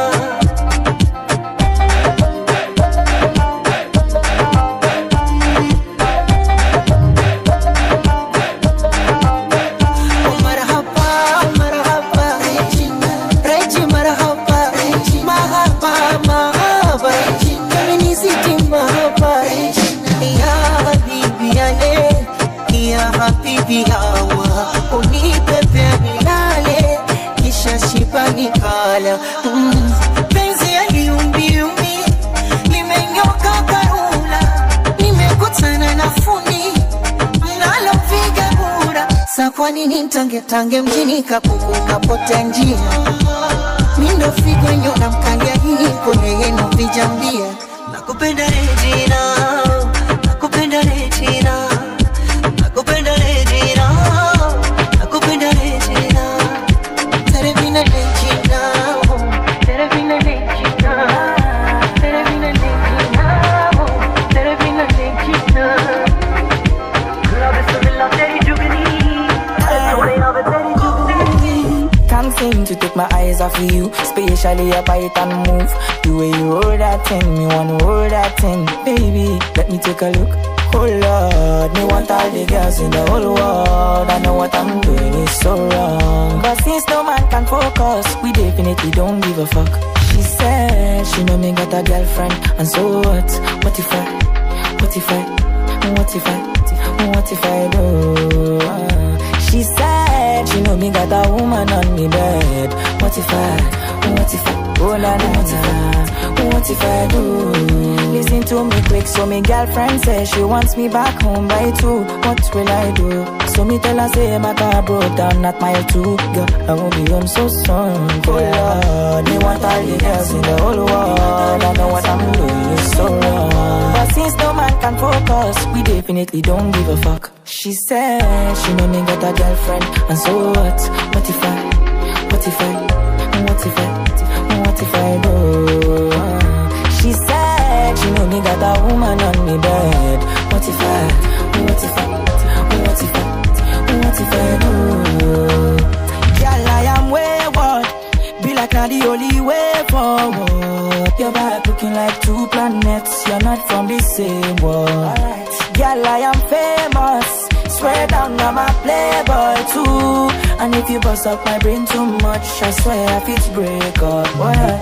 habibi hawa unipe pia milale kisha shiba nikala mm. penzi yaliumbiumbi limenyoka karula nimekutana na fundi mnalopiga bura sa kwa nini ntange tange mjini kapukuka potea njia mindo figo nyona mkalia hii kwenye yenu vijambia nakupenda Regina nakupenda Regina nakupenda Regina nakupenda Regina tere vina Regina tere vina Regina tere vina Regina tere vina Regina love is so love teri jugni love teri jugni can't seem to take my eyes off of you, especially your bite and move. The way you roll that thing, me wanna roll that thing. Baby, let me take a look. Oh Lord, me want all the girls in the whole world. I know what I'm doing is so wrong, but since no man can focus, we definitely don't give a fuck. She said she know me got a girlfriend, and so what? What if I, what if I, what if I, what if I do? She said she know me got a woman on me bed. What if I, what if I, oh la la, what if I, what if I do? Listen to me quick, so me girlfriend says she wants me back home by two. What will I do? So me tell her say my car broke down at mile two. Girl, I won't be home so soon. Oh Lord, me want all the girls in the whole world. I know what I'm doing is so wrong, but since no man can focus, we definitely don't give a fuck. She said she know me got a girlfriend, and so what? What if I, what if I, what if I, what if I do? She said she know me got a woman on me bed. What if I, what if I, what if I, what if I do? Girl, I am wayward, be like not the only way forward. Your back looking like two planets, you're not from the same world. Girl, I am famous, swear down I'm a playboy too. And if you bust up my brain too much, I swear I fit break up. Well,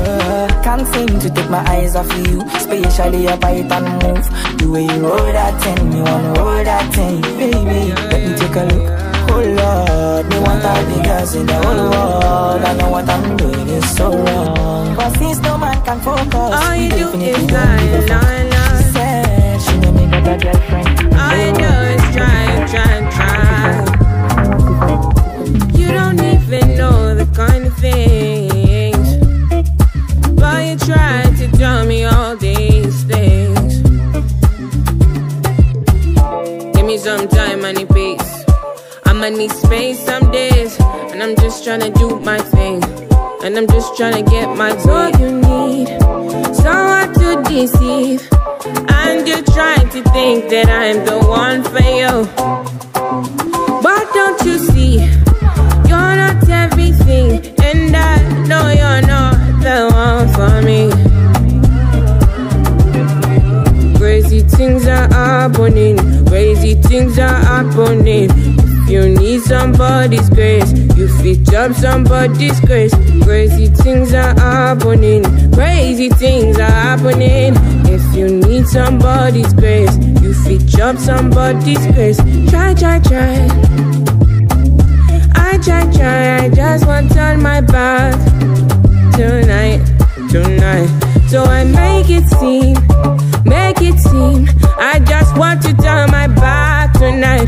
uh, can't seem to take my eyes off of you, especially your bite and move. The way you roll that thing, me wanna roll that thing. Baby, let me take a look. Oh Lord, me want all the girls in the whole world. I know what I'm doing is so wrong, but since no man can focus, all you do is lie, lie, lie. She said she know me got a girlfriend. All you do is try, try, try. You don't even know the kind of things, but you try to tell me all these things. Give me some time, I need peace. I'ma need space some days, and I'm just tryna do my thing, and I'm just tryna get my all you need. Someone to deceive, and you're trying to think that I'm the one for you. But don't you see, you're not everything, and I know you're not the one for me. Crazy things are happening, crazy things are happening. If you need somebody's grace, you fit up somebody's grace. Crazy things are happening, crazy things are happening. If you need somebody's grace, you fit up somebody's grace. Try, try, try. try, try, I just want to turn my back tonight, tonight. So I make it seem, make it seem, I just want to turn my back tonight.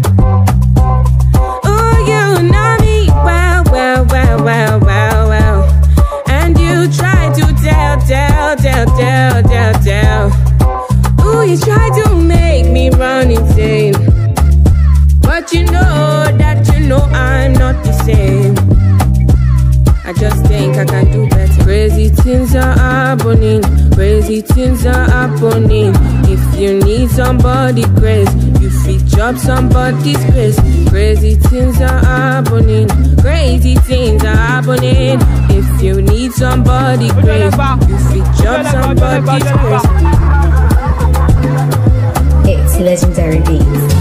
Oh, you know me well, well, well, well, well, well. And you try to tell, tell, tell, tell, tell, tell. Ooh, you try to make me run insane. But you know that you know I'm not the same. I just think I can do better. Crazy things are happening, crazy things are happening. If you need somebody grace, you fit drop somebody's grace. Crazy things are happening, crazy things are happening. If you need somebody grace, you fit drop somebody's grace. It's Legendary Beats.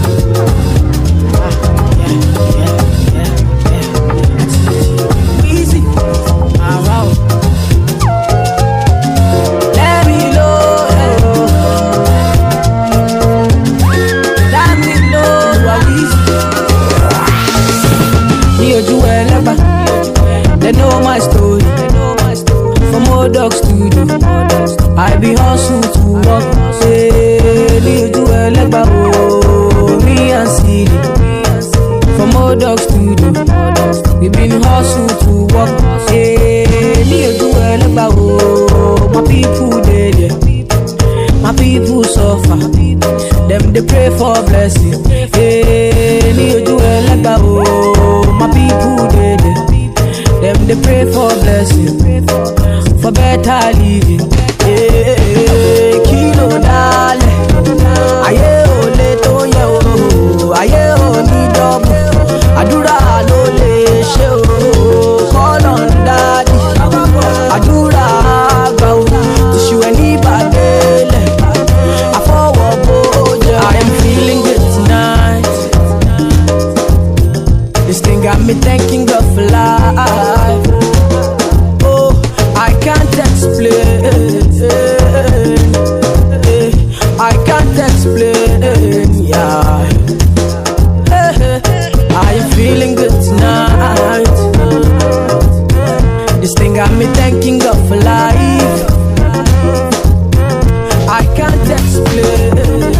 They know my story. From old dog studio, I be hustle to work. Say, me do a legba, oh, me and Silly. From old dog studio, we been hustle to work. Say, me do a legba, oh, my people dead, yeah. My people suffer. Them they pray for blessing. Hey, me do a legba, oh, my people dead, yeah. Them they pray for blessing, for better living. Yeah, kilo dale, aye ole to ye o, aye oni double. Adura lo le she o, call on daddy. Adura agba o, tishu eni badele. I forward boja. I am feeling good tonight. This thing got me thanking God for life. I can't explain, yeah. I am feeling good tonight. This thing got me thanking God for life. I can't explain.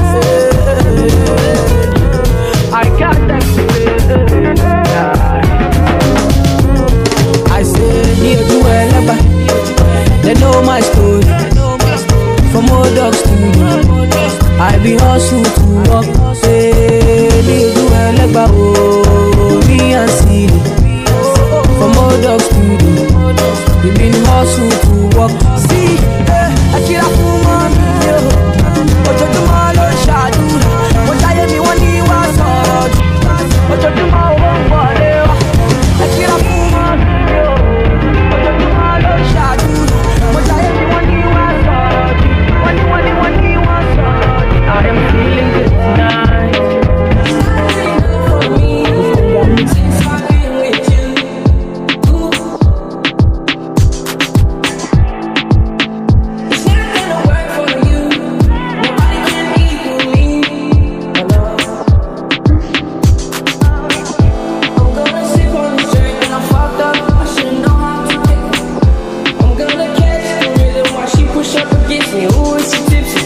I can't explain, yeah. I say, near to Elaba. They know my story. From old dog studio, I be hustle to work. Say, me do a legba, oh, me and Silly. From old dog studio, we been hustle to work. See, eh, I kill a woman, yo. Ojo to malo shadu, oja ye mi wani wasod. Ojo to malo wale, I kill a woman, yo. Ojo to malo shadu, oja ye mi wani wasod. I am feeling good tonight. For me, since I've been with you. It's not gonna work for you. Nobody can equal me. I'm gonna sip on this drink and I'm fucked up. I should know how to pick. I'm gonna catch the rhythm while she push up against me. Ooh, it's a tipsy.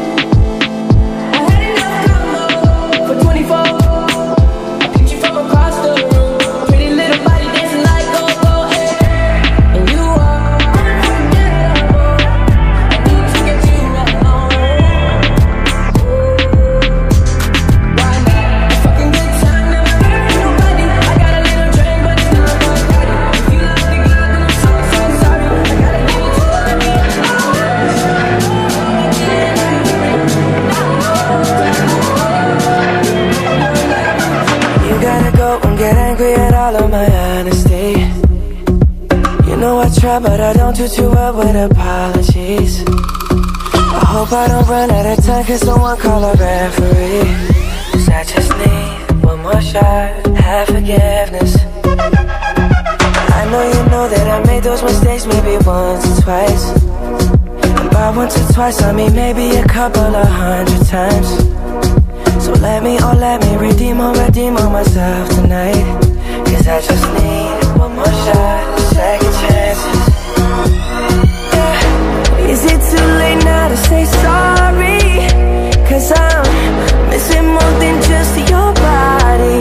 But I don't do too well with apologies. I hope I don't run out of time, cause someone call a referee. Cause I just need one more shot, have forgiveness. I know you know that I made those mistakes maybe once or twice. And by once or twice I mean maybe a couple of hundred times. So let me, oh let me redeem or redeem on myself tonight. Cause I just need one more shot, a second chances. Yeah. Is it too late now to say sorry? Cause I'm missing more than just your body.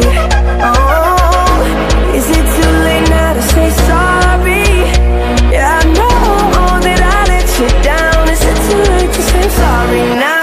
Oh, is it too late now to say sorry? Yeah, I know that I let you down. Is it too late to say sorry now?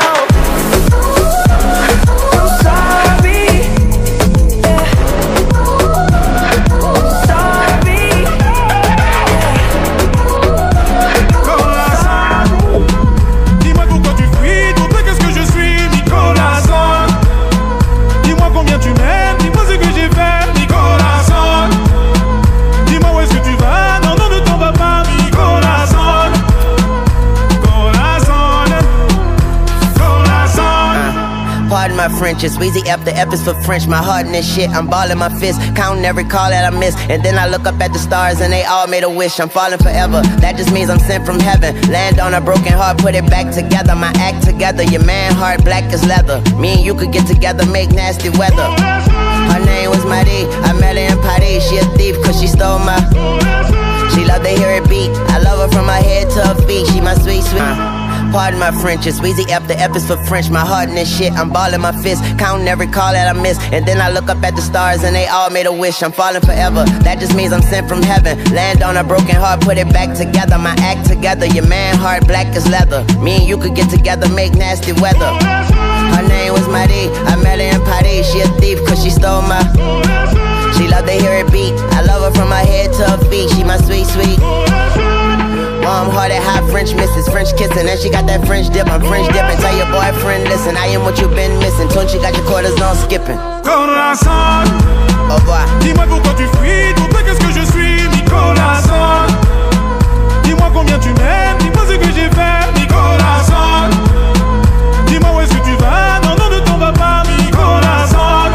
My French is Weezy F, the F is for French. My heart in this shit, I'm balling my fist, counting every call that I miss. And then I look up at the stars and they all made a wish. I'm falling forever, that just means I'm sent from heaven. Land on a broken heart, put it back together. My act together, your man heart black as leather. Me and you could get together, make nasty weather. Her name was Marie, I met her in Paris. She a thief cause she stole my. She love to hear it beat, I love her from her head to her feet. She my sweet, sweet. Pardon my French, it's Weezy F, the F is for French. My heart in this shit, I'm balling my fist, counting every call that I miss. And then I look up at the stars and they all made a wish. I'm falling forever, that just means I'm sent from heaven. Land on a broken heart, put it back together. My act together, your man heart black as leather. Me and you could get together, make nasty weather. Her name was Marie, I met her in Paris. She a thief cause she stole my. She love to hear it beat, I love her from her head to her feet. She my sweet, sweet. Warm hearted, hot French missus, French kissing, and she got that French dip. I'm French dipping. Tell your boyfriend, listen, I am what you've been missing. Tune, she got your quarters on skipping. Corazon, au revoir. Dis-moi pourquoi tu fuis, pour toi qu'est-ce que je suis, mi corazon. Dis-moi combien tu m'aimes, dis-moi ce que j'ai fait, mi corazon. Dis-moi où est-ce que tu vas, non, non, ne t'en vas pas, mi corazon.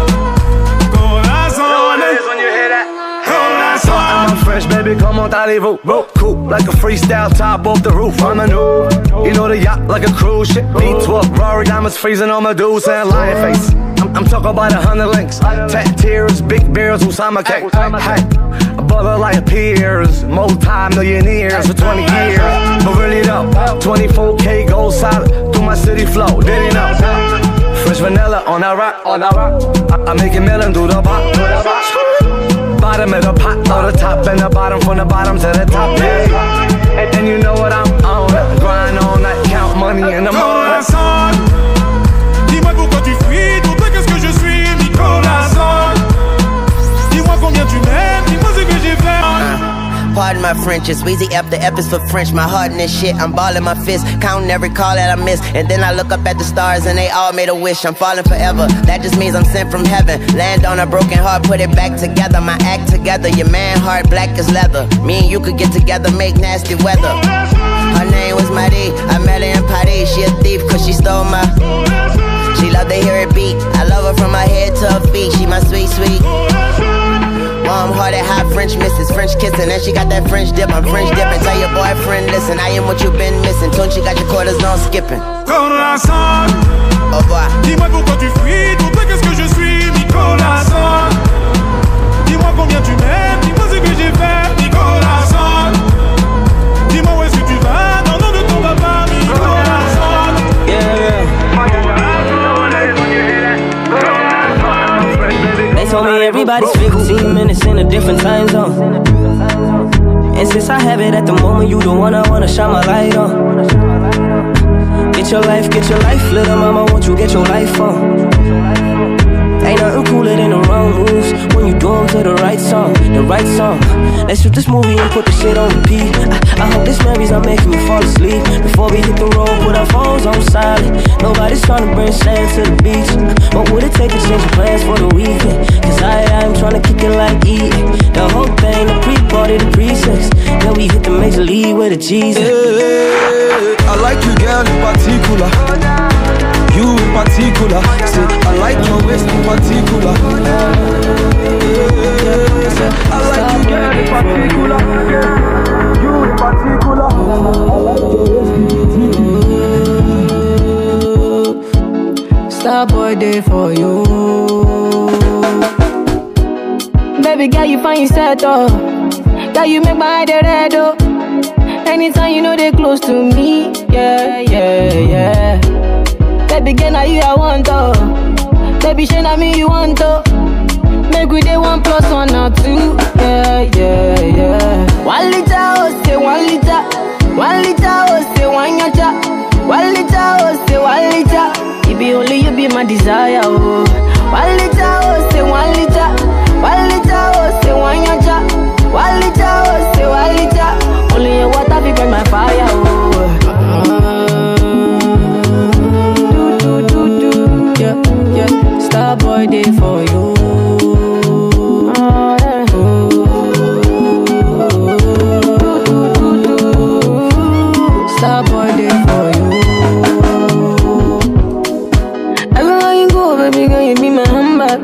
Corazon, when you hear that, corazon. I'm fresh, baby, comment allez-vous? Cool, like a freestyle top off the roof. I'm a new, you know the yacht like a cruise ship. B twelve, Rory diamonds freezing on my dudes and lion face. I'm, I'm talking about a hundred links, tat tears, big bears, Usama cake. Hey, a brother like peers, multi-millionaires for twenty years. But really though, twenty-four K gold solid through my city flow. Did he know? Fresh vanilla on that rock, on that rock. I, I make it million through the pop. Bottom of the pot, or the top and the bottom, from the bottom to the top, yeah. And, and you know what I'm on, grind all night, count money in the morning. Corazon, dis-moi pourquoi tu fuis, pour toi qu'est-ce que je suis, mi corazon. Dis-moi combien tu m'aimes, dis-moi ce que j'ai fait. Pardon my French, it's Weezy F, the F is for French. My heart in this shit, I'm balling my fist, counting every call that I miss. And then I look up at the stars and they all made a wish. I'm falling forever, that just means I'm sent from heaven. Land on a broken heart, put it back together. My act together, your man heart black as leather. Me and you could get together, make nasty weather. Her name was Marie, I met her in Paris. She a thief cause she stole my. She love to hear it beat, I love her from her head to her feet. She my sweet, sweet. Warm hearted, hot French missus, French kissing, and she got that French dip. I'm French dipping. Tell your boyfriend, listen, I am what you've been missing. Tune, she got your quarters on skipping. Corazon, au revoir. Dis-moi pourquoi tu fuis, pour toi qu'est-ce que je suis, mi corazon. Dis-moi combien tu m'aimes, dis-moi ce que j'ai fait, mi corazon. Dis-moi où est-ce que tu vas, non, non, ne t'en vas pas, mi corazon. Yeah, yeah. They told me everybody's fifteen minutes in a different time zone. And since I have it at the moment, you the one I wanna shine my light on. Get your life, get your life, little mama, won't you get your life on? Ain't nothing cooler than the wrong moves when you do them to the right song, the right song. Let's shoot this movie and put the shit on repeat. I, I hope this memory's not making me fall asleep. Before we hit the road, put our phones on silent. Nobody's trying to bring sand to the beach. What would it take to change your plans for the weekend? Cause I, I'm trying to kick it like eating. The whole thing, the pre-party, the pre-sex. Then we hit the major league with a G's. Hey, I like you, girl, in particular. You in particular. Say, I like your waist in particular. Say, I like you, girl, in particular. You in particular. I like your waist in particular. Star boy day for you. Baby, Baby girl, you find yourself, oh. Girl, you make my head red, oh. Anytime you know they close to me, yeah, yeah, yeah. Baby girl, now you I want, oh. Baby, shey na me you want, oh. Make we day one plus one or two, yeah, yeah, yeah. One liter, oh, say one liter. One liter, oh, say one yacha. One liter, oh, say one liter. It be only you be my desire, oh. One liter, oh, say one liter. One liter, oh, say one yacha. One liter, oh, say one liter. Only your water be burn my fire, oh. Do, do, do, do, yeah, yeah. Star boy day for you. Star boy day for you. Everywhere you go, baby girl, you be my handbag.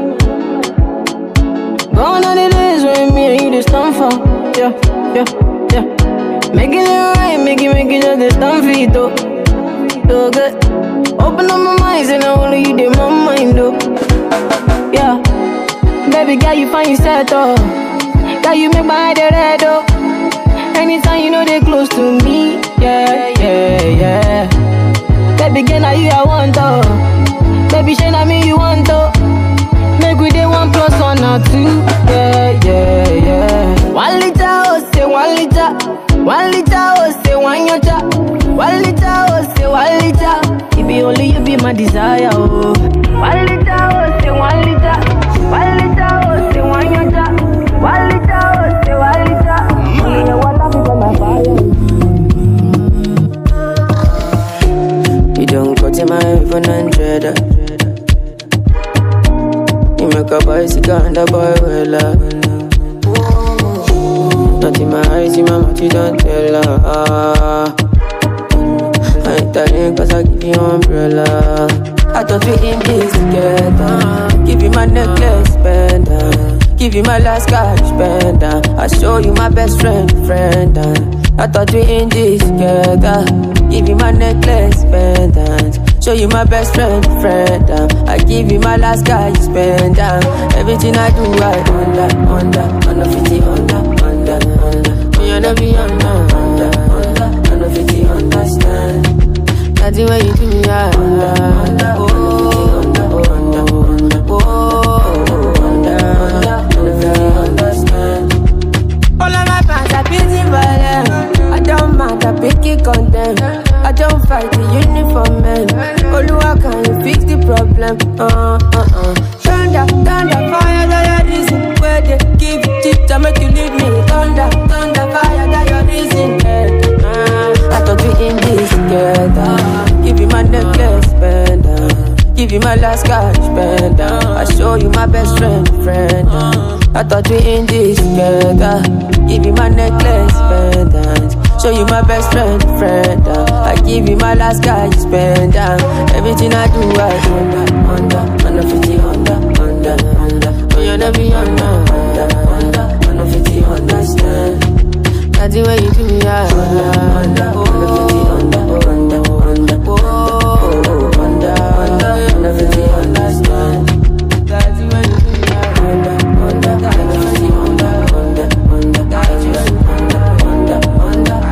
Gone are the days when me and you just stand for. Yeah, yeah, yeah. Making it right, making, making just the stand for it, though. So good. Open up my mind, and I only you did my mind, though. Yeah. Baby girl, you find yourself, oh. Girl, you make my head red, oh. Anytime you know they close to me, yeah, yeah, yeah. Baby girl, now you I want, oh. Baby, shey na me you want, oh. Make we day one plus one or two, yeah, yeah, yeah. One liter, oh, say one liter. One liter, oh, say one yacha. One liter, oh, say one liter. It be only you be my desire, oh. One liter, oh, say one liter. One liter, oh, say one yacha. One liter, oh, say one liter. Only your water be burn my fire. You don't go to my even hundred. You make a bicycle and a boy well up. Not in my eyes, in my mouth, you don't tell her. I ain't telling cause I give you umbrella. I thought we in this together. Give you my necklace, pendant. Give you my last cash, pendant. I show you my best friend, friend. I thought we in this together. Give you my necklace, pendant. Show you my best friend, friend. I give you my last cash, pendant. Everything I do, I under, under, under fifty, under, under, under. Me and every under, under, under, under fifty, understand. That's the way you do me, I under, under, oh, under, under, under, oh, under, under, fifty, understand. All of my fans are busy violent. I don't mind, I pick it content. I don't fight the uniform man. Oluwa, can you fix the problem? Uh, uh, uh. Thunder, thunder, fire, that your reason. Where they give you tip to make you leave me. Thunder, thunder, fire, that your reason. Yeah. Uh, I thought we in this together. Give you my necklace, pendant. Give you my last cash, pendant. I show you my best friend, friend. I thought we in this together. Give you my necklace, pendant. Show you my best friend, friend. I give you my last guy, you spend down. Everything I do, I under, under, under fifty, under, under, under. When you never be under, under, under, under fifty, understand. That's the way you do me, I under, under, under fifty, under, under, under, oh, under, under, under fifty, understand. That's the way you do me, I under, under, under fifty, under, under, under, that's the way you do me, under, under.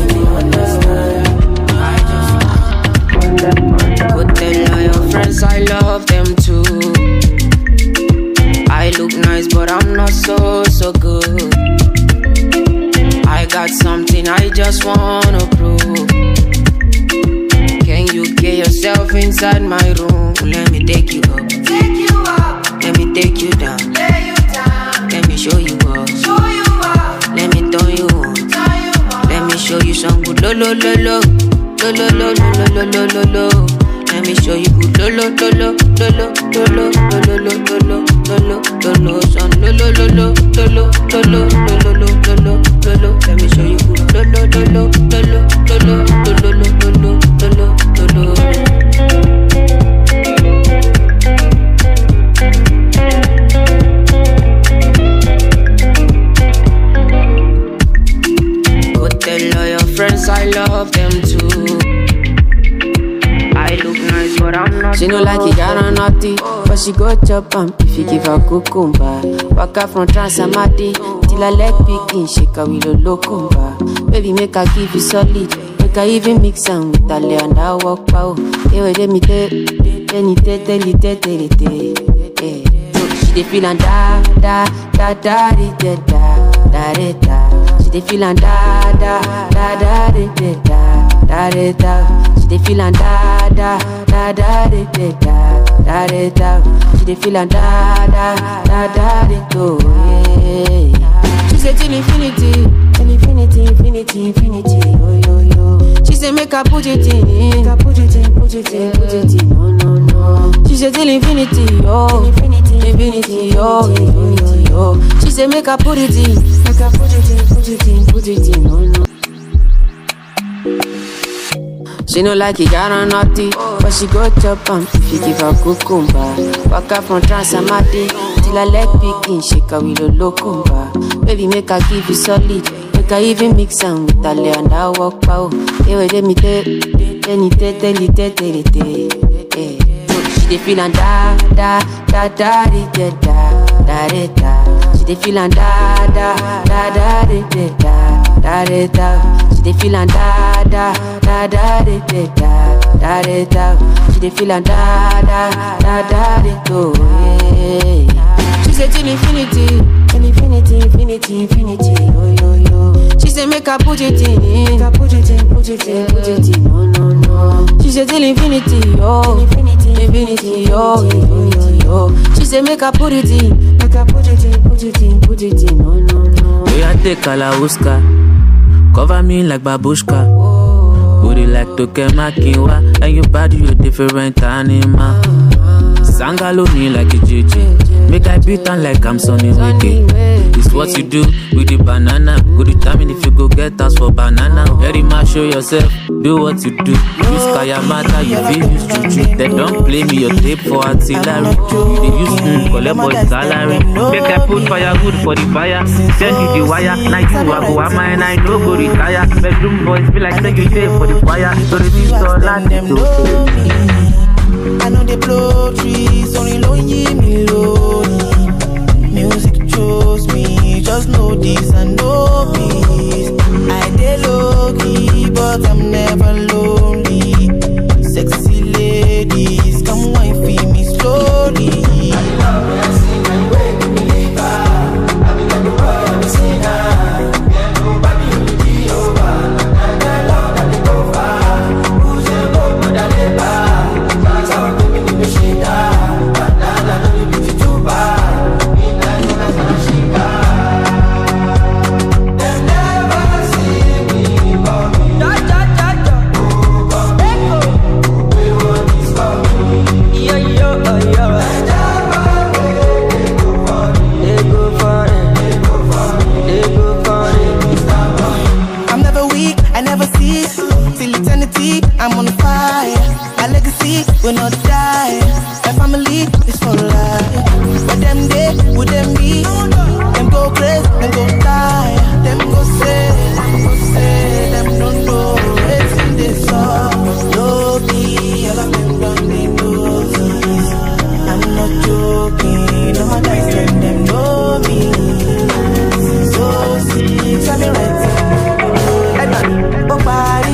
But tell all your friends I love them too. I look nice but I'm not so, so good. I got something I just wanna prove. Can you get yourself inside my room? Let me take you up. Take you up. Let me take you down. Lay you down. Let me show you up. Show you up. Let me turn you on. Turn you on. Let me show you some good lo lo lo lo. Lo lo lo lo lo lo lo lo. Let me show you good lo lo lo lo lo lo lo lo lo lo lo lo lo lo lo son lo lo lo lo lo lo lo lo lo lo lo lo lo. Let me show you good lo lo lo lo lo lo lo lo lo lo lo lo lo lo. But tell all your friends I love them too. I look nice but I'm not She no like it, got on naughty, but she go chop am if you give her cucumber. Waka from Transamadi till her leg begin shake her with a locumba. Baby, make her give you solid, make her even mix am with her lay and her walk pow. Hey, wait, let me tell, let me tell, tell, tell, tell, tell, tell. She dey feel and da da da da da da da da da. She dey feel and da da da da da da da da da. She dey feel and da da da da da da da da da. She dey feel and da da da da da do. She say till infinity, till infinity, infinity, infinity. Yo yo yo. She say make her put it in, make her put it in, put it in, put it in. No no no. She say till infinity, yo, infinity, infinity, yo, infinity, yo. She say make her put it in, make her put it in, put it in, put it in. No no. She no like it, got on naughty, but she go chop am if you give her cucumber. Waka from Transamadi till her leg begin shake her with a locumba. Baby, make her give you solid, make her even mix am with her lay and her walk pow. Hey, wait, let me tell, let me tell, tell, tell, tell, tell, tell. She dey feel and da da da da da da da da da. She dey feel and da da da da da da da da da. She dey feel and da da da da da da da da da. She dey feel and da da da da da do. She say till infinity, till infinity, infinity, infinity. Yo yo yo. She say make her put it in, make her put it in, put it in, put it in. No no no. She say till infinity, yo, infinity, infinity, yo, infinity, yo. She say make her put it in, make her put it in, put it in, put it in. No no no. We are take Kalauska, cover me like babushka. Booty like Toke Makinwa, and your body you different animal. Sangalo me like a J J, make I beat on like I'm Sonny Wiki. It's what you do with the banana. Go determine if you go get us for banana. Very much show yourself, do what you do. Use Kayamata, you feel use juju. They don't play me your tape for artillery. You they use mm, collect boy salary. Make I put firewood for the fire. Send you the wire. Now you are go am and I no go retire. Bedroom boys feel like say you there for the fire. So they feel so land to. I know they blow trees, only lonely me lonely. Music chose me, just know this and know peace. I dey low key, but I'm never lonely. Sexy ladies, come wine for me slowly. I love when I sing and wake me leave her. I be like the boy on the singer. Yeah, nobody will be over. And I love that they go far. Who's your go, but I never. I'm on fire, my legacy will not die. My family is for life. But them day, would them be? Them go crazy, them go die. Them go say, them go say, them don't know it's in this song. Low key, all of them don't they know this. I'm not joking, all my guys, them, them know me. So sick, tell me right. Hey man, oh body.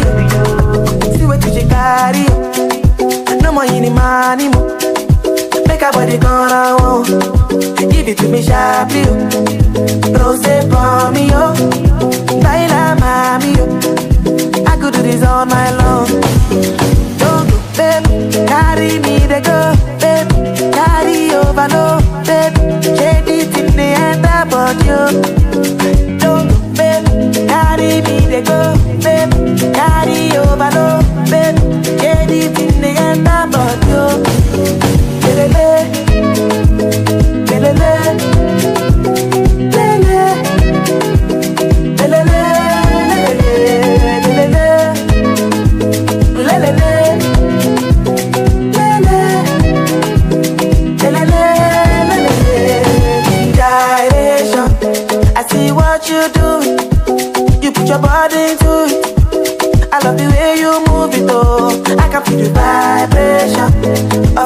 No more any money, make a body gonna want. Give it to me sharply, rose for me, oh. Baila mami, oh. I could do this all night long. Don't go, babe, carry me the go, babe, carry over, no, babe. Shake it in the end about you. Don't go, babe, carry me the go, babe, carry over, no, babe. Shake it in the end about you. Lelele, lelele, lelele, lelele, lelele, lelele, lelele, lelele. Gyration, I see what you do. You put your body into it. I love the way you move it, oh. I can feel the vibration.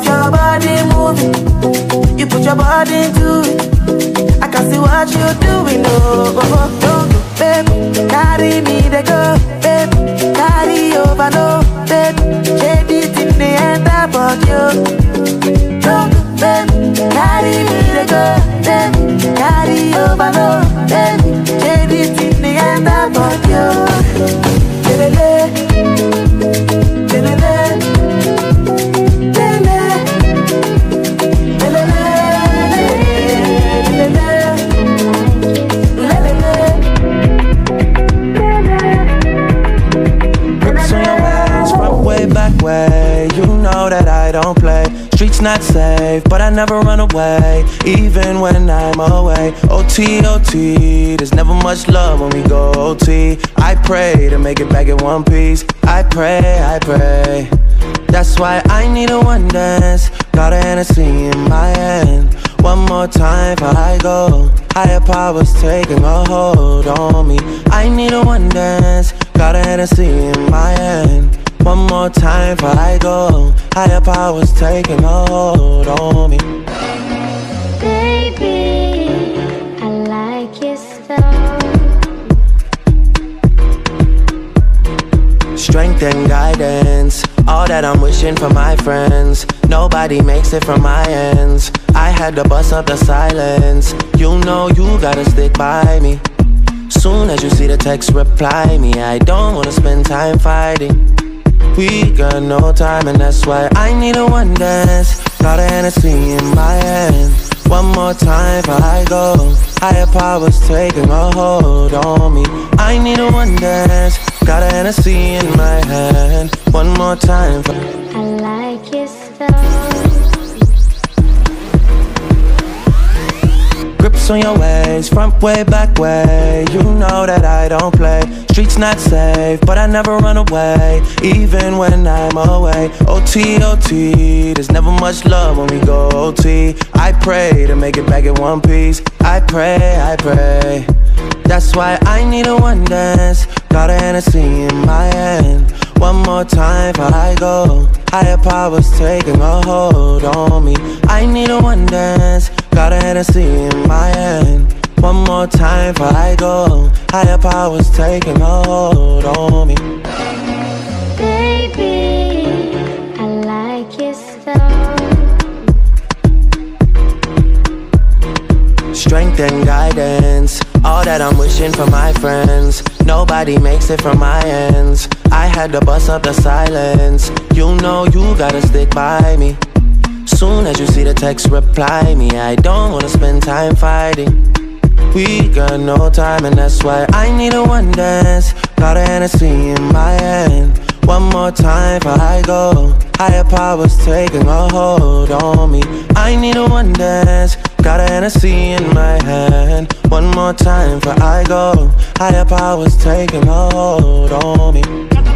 not safe, but I never run away, even when I'm away. O T, O T, there's never much love when we go O T. I pray to make it back in one piece. I pray, I pray. That's why I need a one dance. Got a Hennessy in my hand. One more time before I go. Higher powers taking a hold on me. I need a one dance. Got a Hennessy in my hand. One more time before I go. Higher powers taking a hold on me. Baby, I like your style. Strength and guidance, all that I'm wishing for my friends. Nobody makes it from my ends. I had to bust up the silence. You know you gotta stick by me. Soon as you see the text, reply me. I don't wanna spend time fighting. We got no time and that's why I need a one dance. Got a Hennessy in my hand. One more time before I go. Higher powers taking a hold on me. I need a one dance. Got a Hennessy in my hand. One more time for I like your style. grips on your waist, front way, back way. You know that I don't play. Streets not safe, but I never run away, even when I'm away. O T, O T, there's never much love when we go O T. I pray to make it back in one piece. I pray, I pray. That's why I need a one dance. Got a Hennessy in my hand. One more time before I go. Higher powers taking a hold on me. I need a one dance. Got a Hennessy in my hand. One more time before I go. Higher powers taking a hold on me. Baby, I like your style. Strength and guidance, all that I'm wishing for my friends. Nobody makes it from my ends. I had to bust up the silence. You know you gotta stick by me. Soon as you see the text, reply me. I don't wanna spend time fighting. We got no time and that's why I need a one dance. Got a Hennessy in my hand. One more time before I go. Higher powers taking a hold on me. I need a one dance. Got a Hennessy in my hand. One more time before I go. Higher powers taking a hold on me.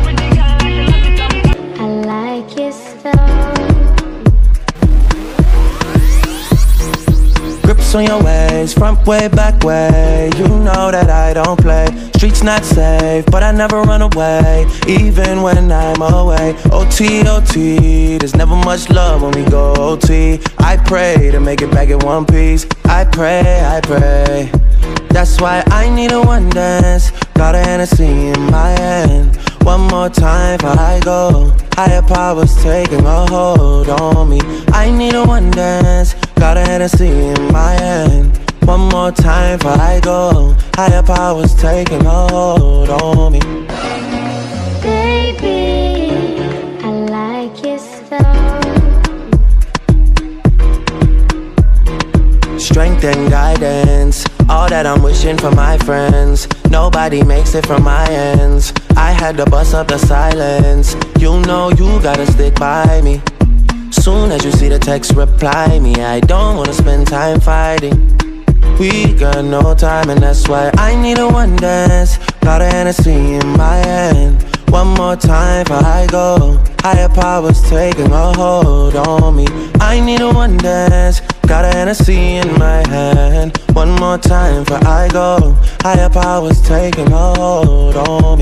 I like your style. Grips on your waist, front way, back way. You know that I don't play. Streets not safe, but I never run away, even when I'm away. O T, O T, there's never much love when we go O T. I pray to make it back in one piece. I pray, I pray. That's why I need a one dance. Got a Hennessy in my hand. One more time before I go. Higher powers taking a hold on me. I need a one dance. Got a Hennessy in my hand. One more time before I go. Higher powers taking a hold on me. Baby, I like your style. Strength and guidance, all that I'm wishing for my friends. Nobody makes it from my ends. I had to bust up the silence. You know you gotta stick by me. Soon as you see the text, reply me. I don't wanna spend time fighting. We got no time and that's why I need a one dance. Got a Hennessy in my hand. One more time before I go. Higher powers taking a hold on me. I need a one dance. Got a Hennessy in my hand. One more time before I go. Higher powers taking a hold on me.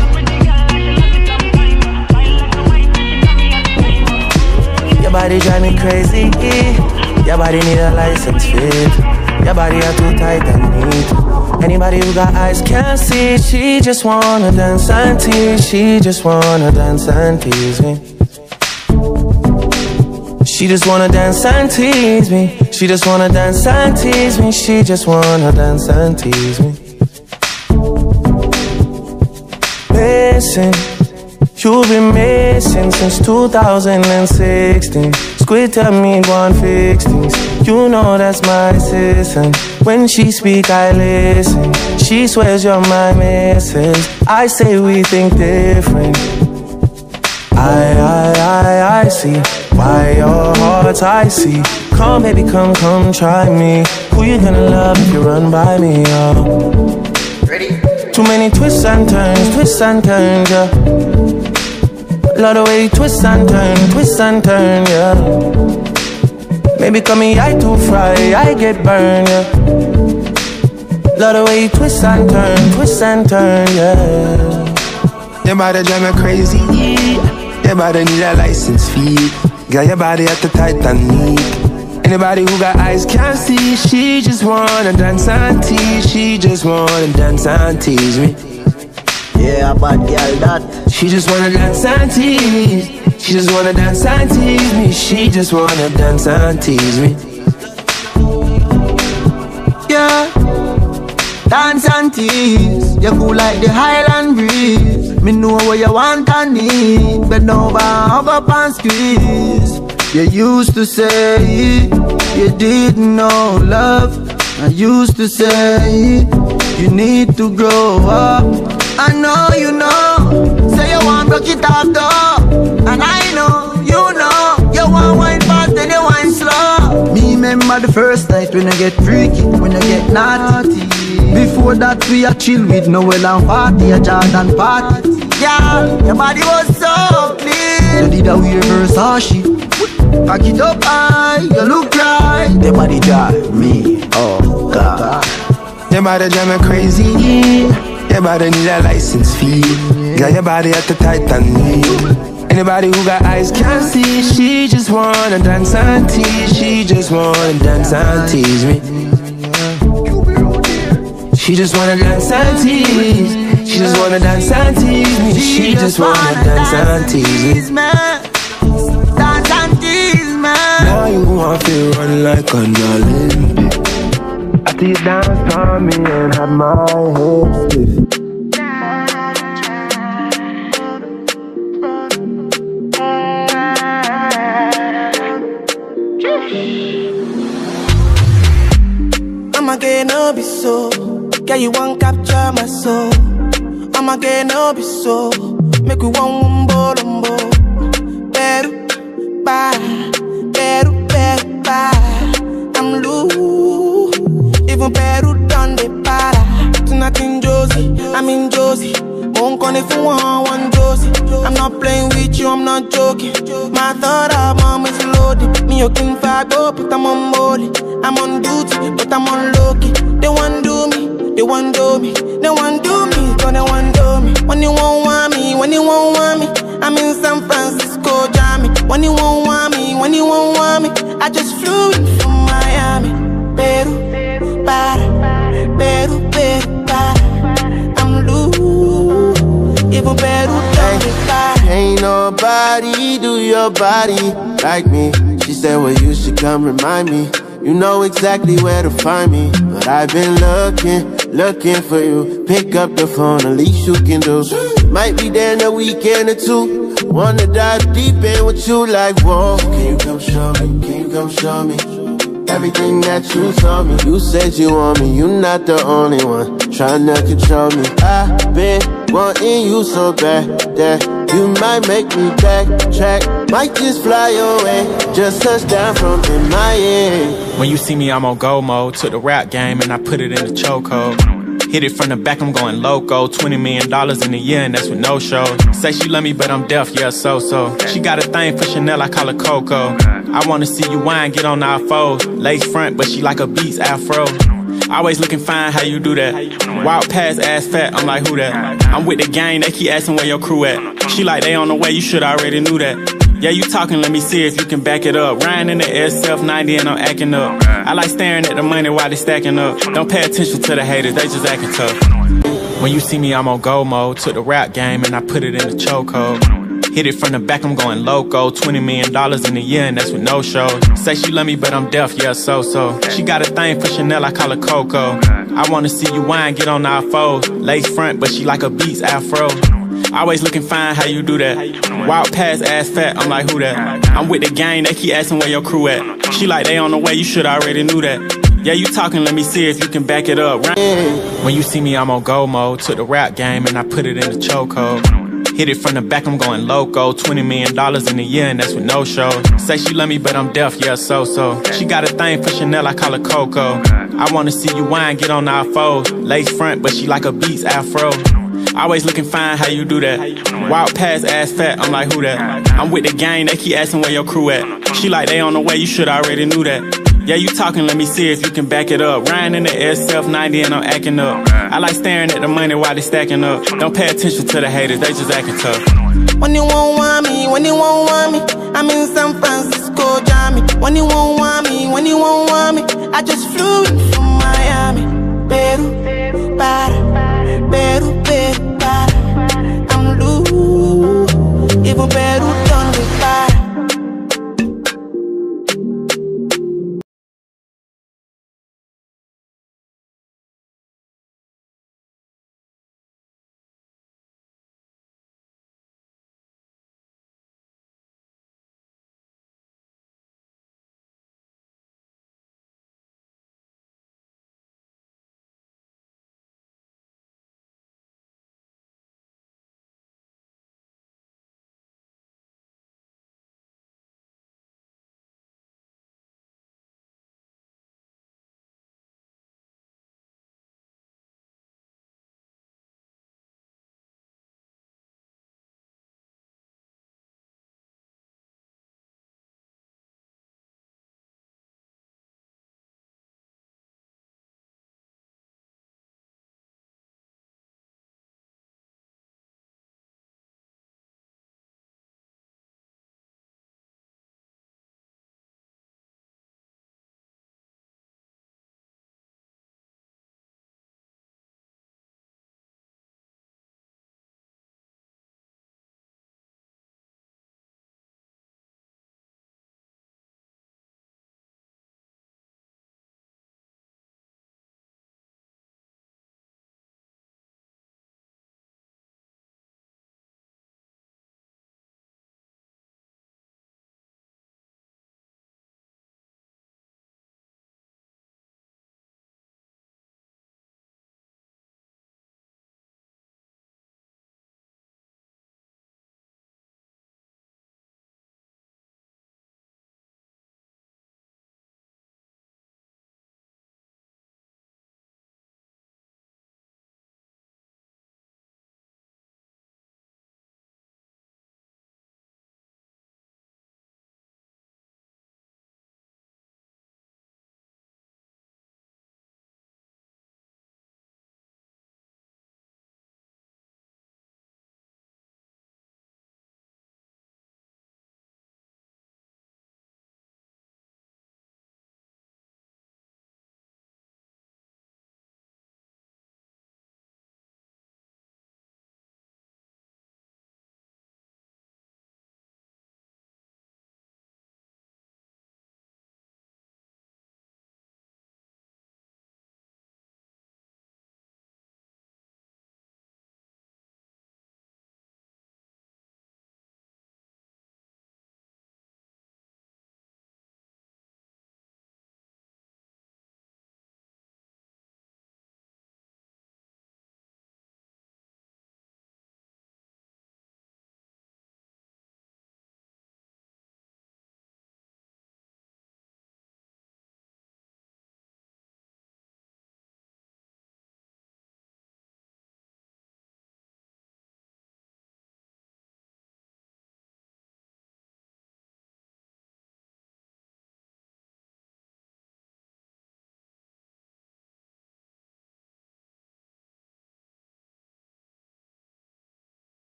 Your body drive me crazy. Your body need a license fit. Your body are too tight and neat. Anybody who got eyes can't see. She just wanna dance and tease. She just wanna dance and tease me. She just wanna dance and tease me. She just wanna dance and tease me. She just wanna dance and tease me. Listen, you've been missing since two thousand sixteen. Squid tell me go and fix things. You know that's my assistant. When she speak I listen. She swears you're my missus. I say we think different. I, I, I, I see why your heart's icy. Come, baby, come, come, try me. Who you gonna love if you run by me, oh? Ready? Too many twists and turns, twists and turns, yeah. Love the way you twist and turn, twist and turn, yeah. Maybe call me I too fry, I get burned, yeah. Love the way you twist and turn, twist and turn, yeah. Your body drive me crazy, your body need a license fee. Got your body at the Titanic. Anybody who got eyes can't see. She just wanna dance and tease. She just wanna dance and tease me. Yeah, bad girl that. She just wanna dance and tease. She just wanna dance and tease me. She just wanna dance and tease me. Yeah, dance and tease. You cool like the Highland breeze. Me know what you want and need. Bend over, hug up and squeeze. You used to say you didn't know love. I used to say you need to grow up. I know you know. Say you want broke it off though. And I know, you know. You want wine fast and you wine slow. Me remember the first night when I get freaky, when I get naughty. Before that we a chill with Noel and party, a Jordan party. Yeah, your body was so clean. You did a weird Versace. Pack it up high, you look right. Your body drive me, oh God. Your body drive me crazy. Your body need a license fee. Got your body at the Titanic. Anybody who got eyes can't see. She just wanna dance and tease. She just wanna dance and tease me. She just wanna dance and tease. She just wanna dance and tease me. She just wanna dance and tease me. Dance and tease me. Now you want to run like an Olympic. After you dance for me and have my head stiff. I'ma get no be so. Girl, you won't capture my soul. I'ma get no be so. Make we one wumbo lumbo. Beru, ba, beru, beru, ba. I'm loose. Even Peru done the para. Tonight in Josie, I'm in Josie. Won't call if you want one Josie. I'm not playing with you, I'm not joking. My thought of mom is loaded. Me you can fuck up, but I'm on molly. I'm on duty, but I'm on low-key. They want do me, they want do me. They want do me, so they want do me. When you won't want me, when you won't want me, I'm in San Francisco, Jammy. When you won't want me, when you won't want me, I just flew in from Miami. Peru, para, Peru, Peru, para. I'm loose, even Peru done the para. Ain't nobody do your body like me. She said, well, you should come remind me. You know exactly where to find me. But I've been looking, looking for you. Pick up the phone, the least you can do. Might be there in a weekend or two. Wanna dive deep in with you like, whoa. Can you come show me, can you come show me everything that you told me? You said you want me, you not the only one tryna control me. I've been wanting you so bad that you might make me backtrack. Might just fly away, just touch down from in my head. When you see me, I'm on go mode. Took the rap game and I put it in the chokehold. Hit it from the back, I'm going loco. Twenty million dollars in a year and that's with no shows. Say she love me but I'm deaf, yeah, so-so. She got a thing for Chanel, I call her Coco. I wanna see you whine, get on our foes. Lace front, but she like a Beats afro. Always looking fine, how you do that? Wild pass, ass fat, I'm like, who that? I'm with the gang, they keep asking where your crew at. She like, they on the way, you should already knew that. Yeah, you talking, let me see if you can back it up. Riding in the S F ninety and I'm acting up. I like staring at the money while they stacking up. Don't pay attention to the haters, they just acting tough. When you see me, I'm on go mode. Took the rap game and I put it in the chokehold. Hit it from the back, I'm going loco. Twenty million dollars in a year and that's with no shows. Say she love me but I'm deaf, yeah, so-so. She got a thing for Chanel, I call her Coco. I wanna see you whine, get on our foes. Lace front, but she like a Beats afro. Always looking fine, how you do that? Wild pass, ass fat, I'm like, who that? I'm with the gang, they keep asking where your crew at. She like, they on the way, you should already knew that. Yeah, you talking, let me see if you can back it up. When you see me, I'm on go mode. Took the rap game and I put it in the chokehold. Hit it from the back, I'm going loco. twenty million dollars in a year, and that's with no shows. Say she love me, but I'm deaf, yeah, so-so. She got a thing for Chanel, I call her Coco. I wanna see you whine, get on our foes. Lace front, but she like a Beats afro. Always looking fine, how you do that? Wild past ass fat, I'm like, who that? I'm with the gang, they keep asking where your crew at. She like, they on the way, you should already knew that. Yeah, you talking, let me see if you can back it up. Ryan in the S F ninety and I'm acting up. I like staring at the money while they stacking up. Don't pay attention to the haters, they just acting tough. When you won't want me, when you won't want me, I'm in San Francisco, Jammy. When you won't want me, when you won't want me, I just flew in from Miami. Peru, para, Peru.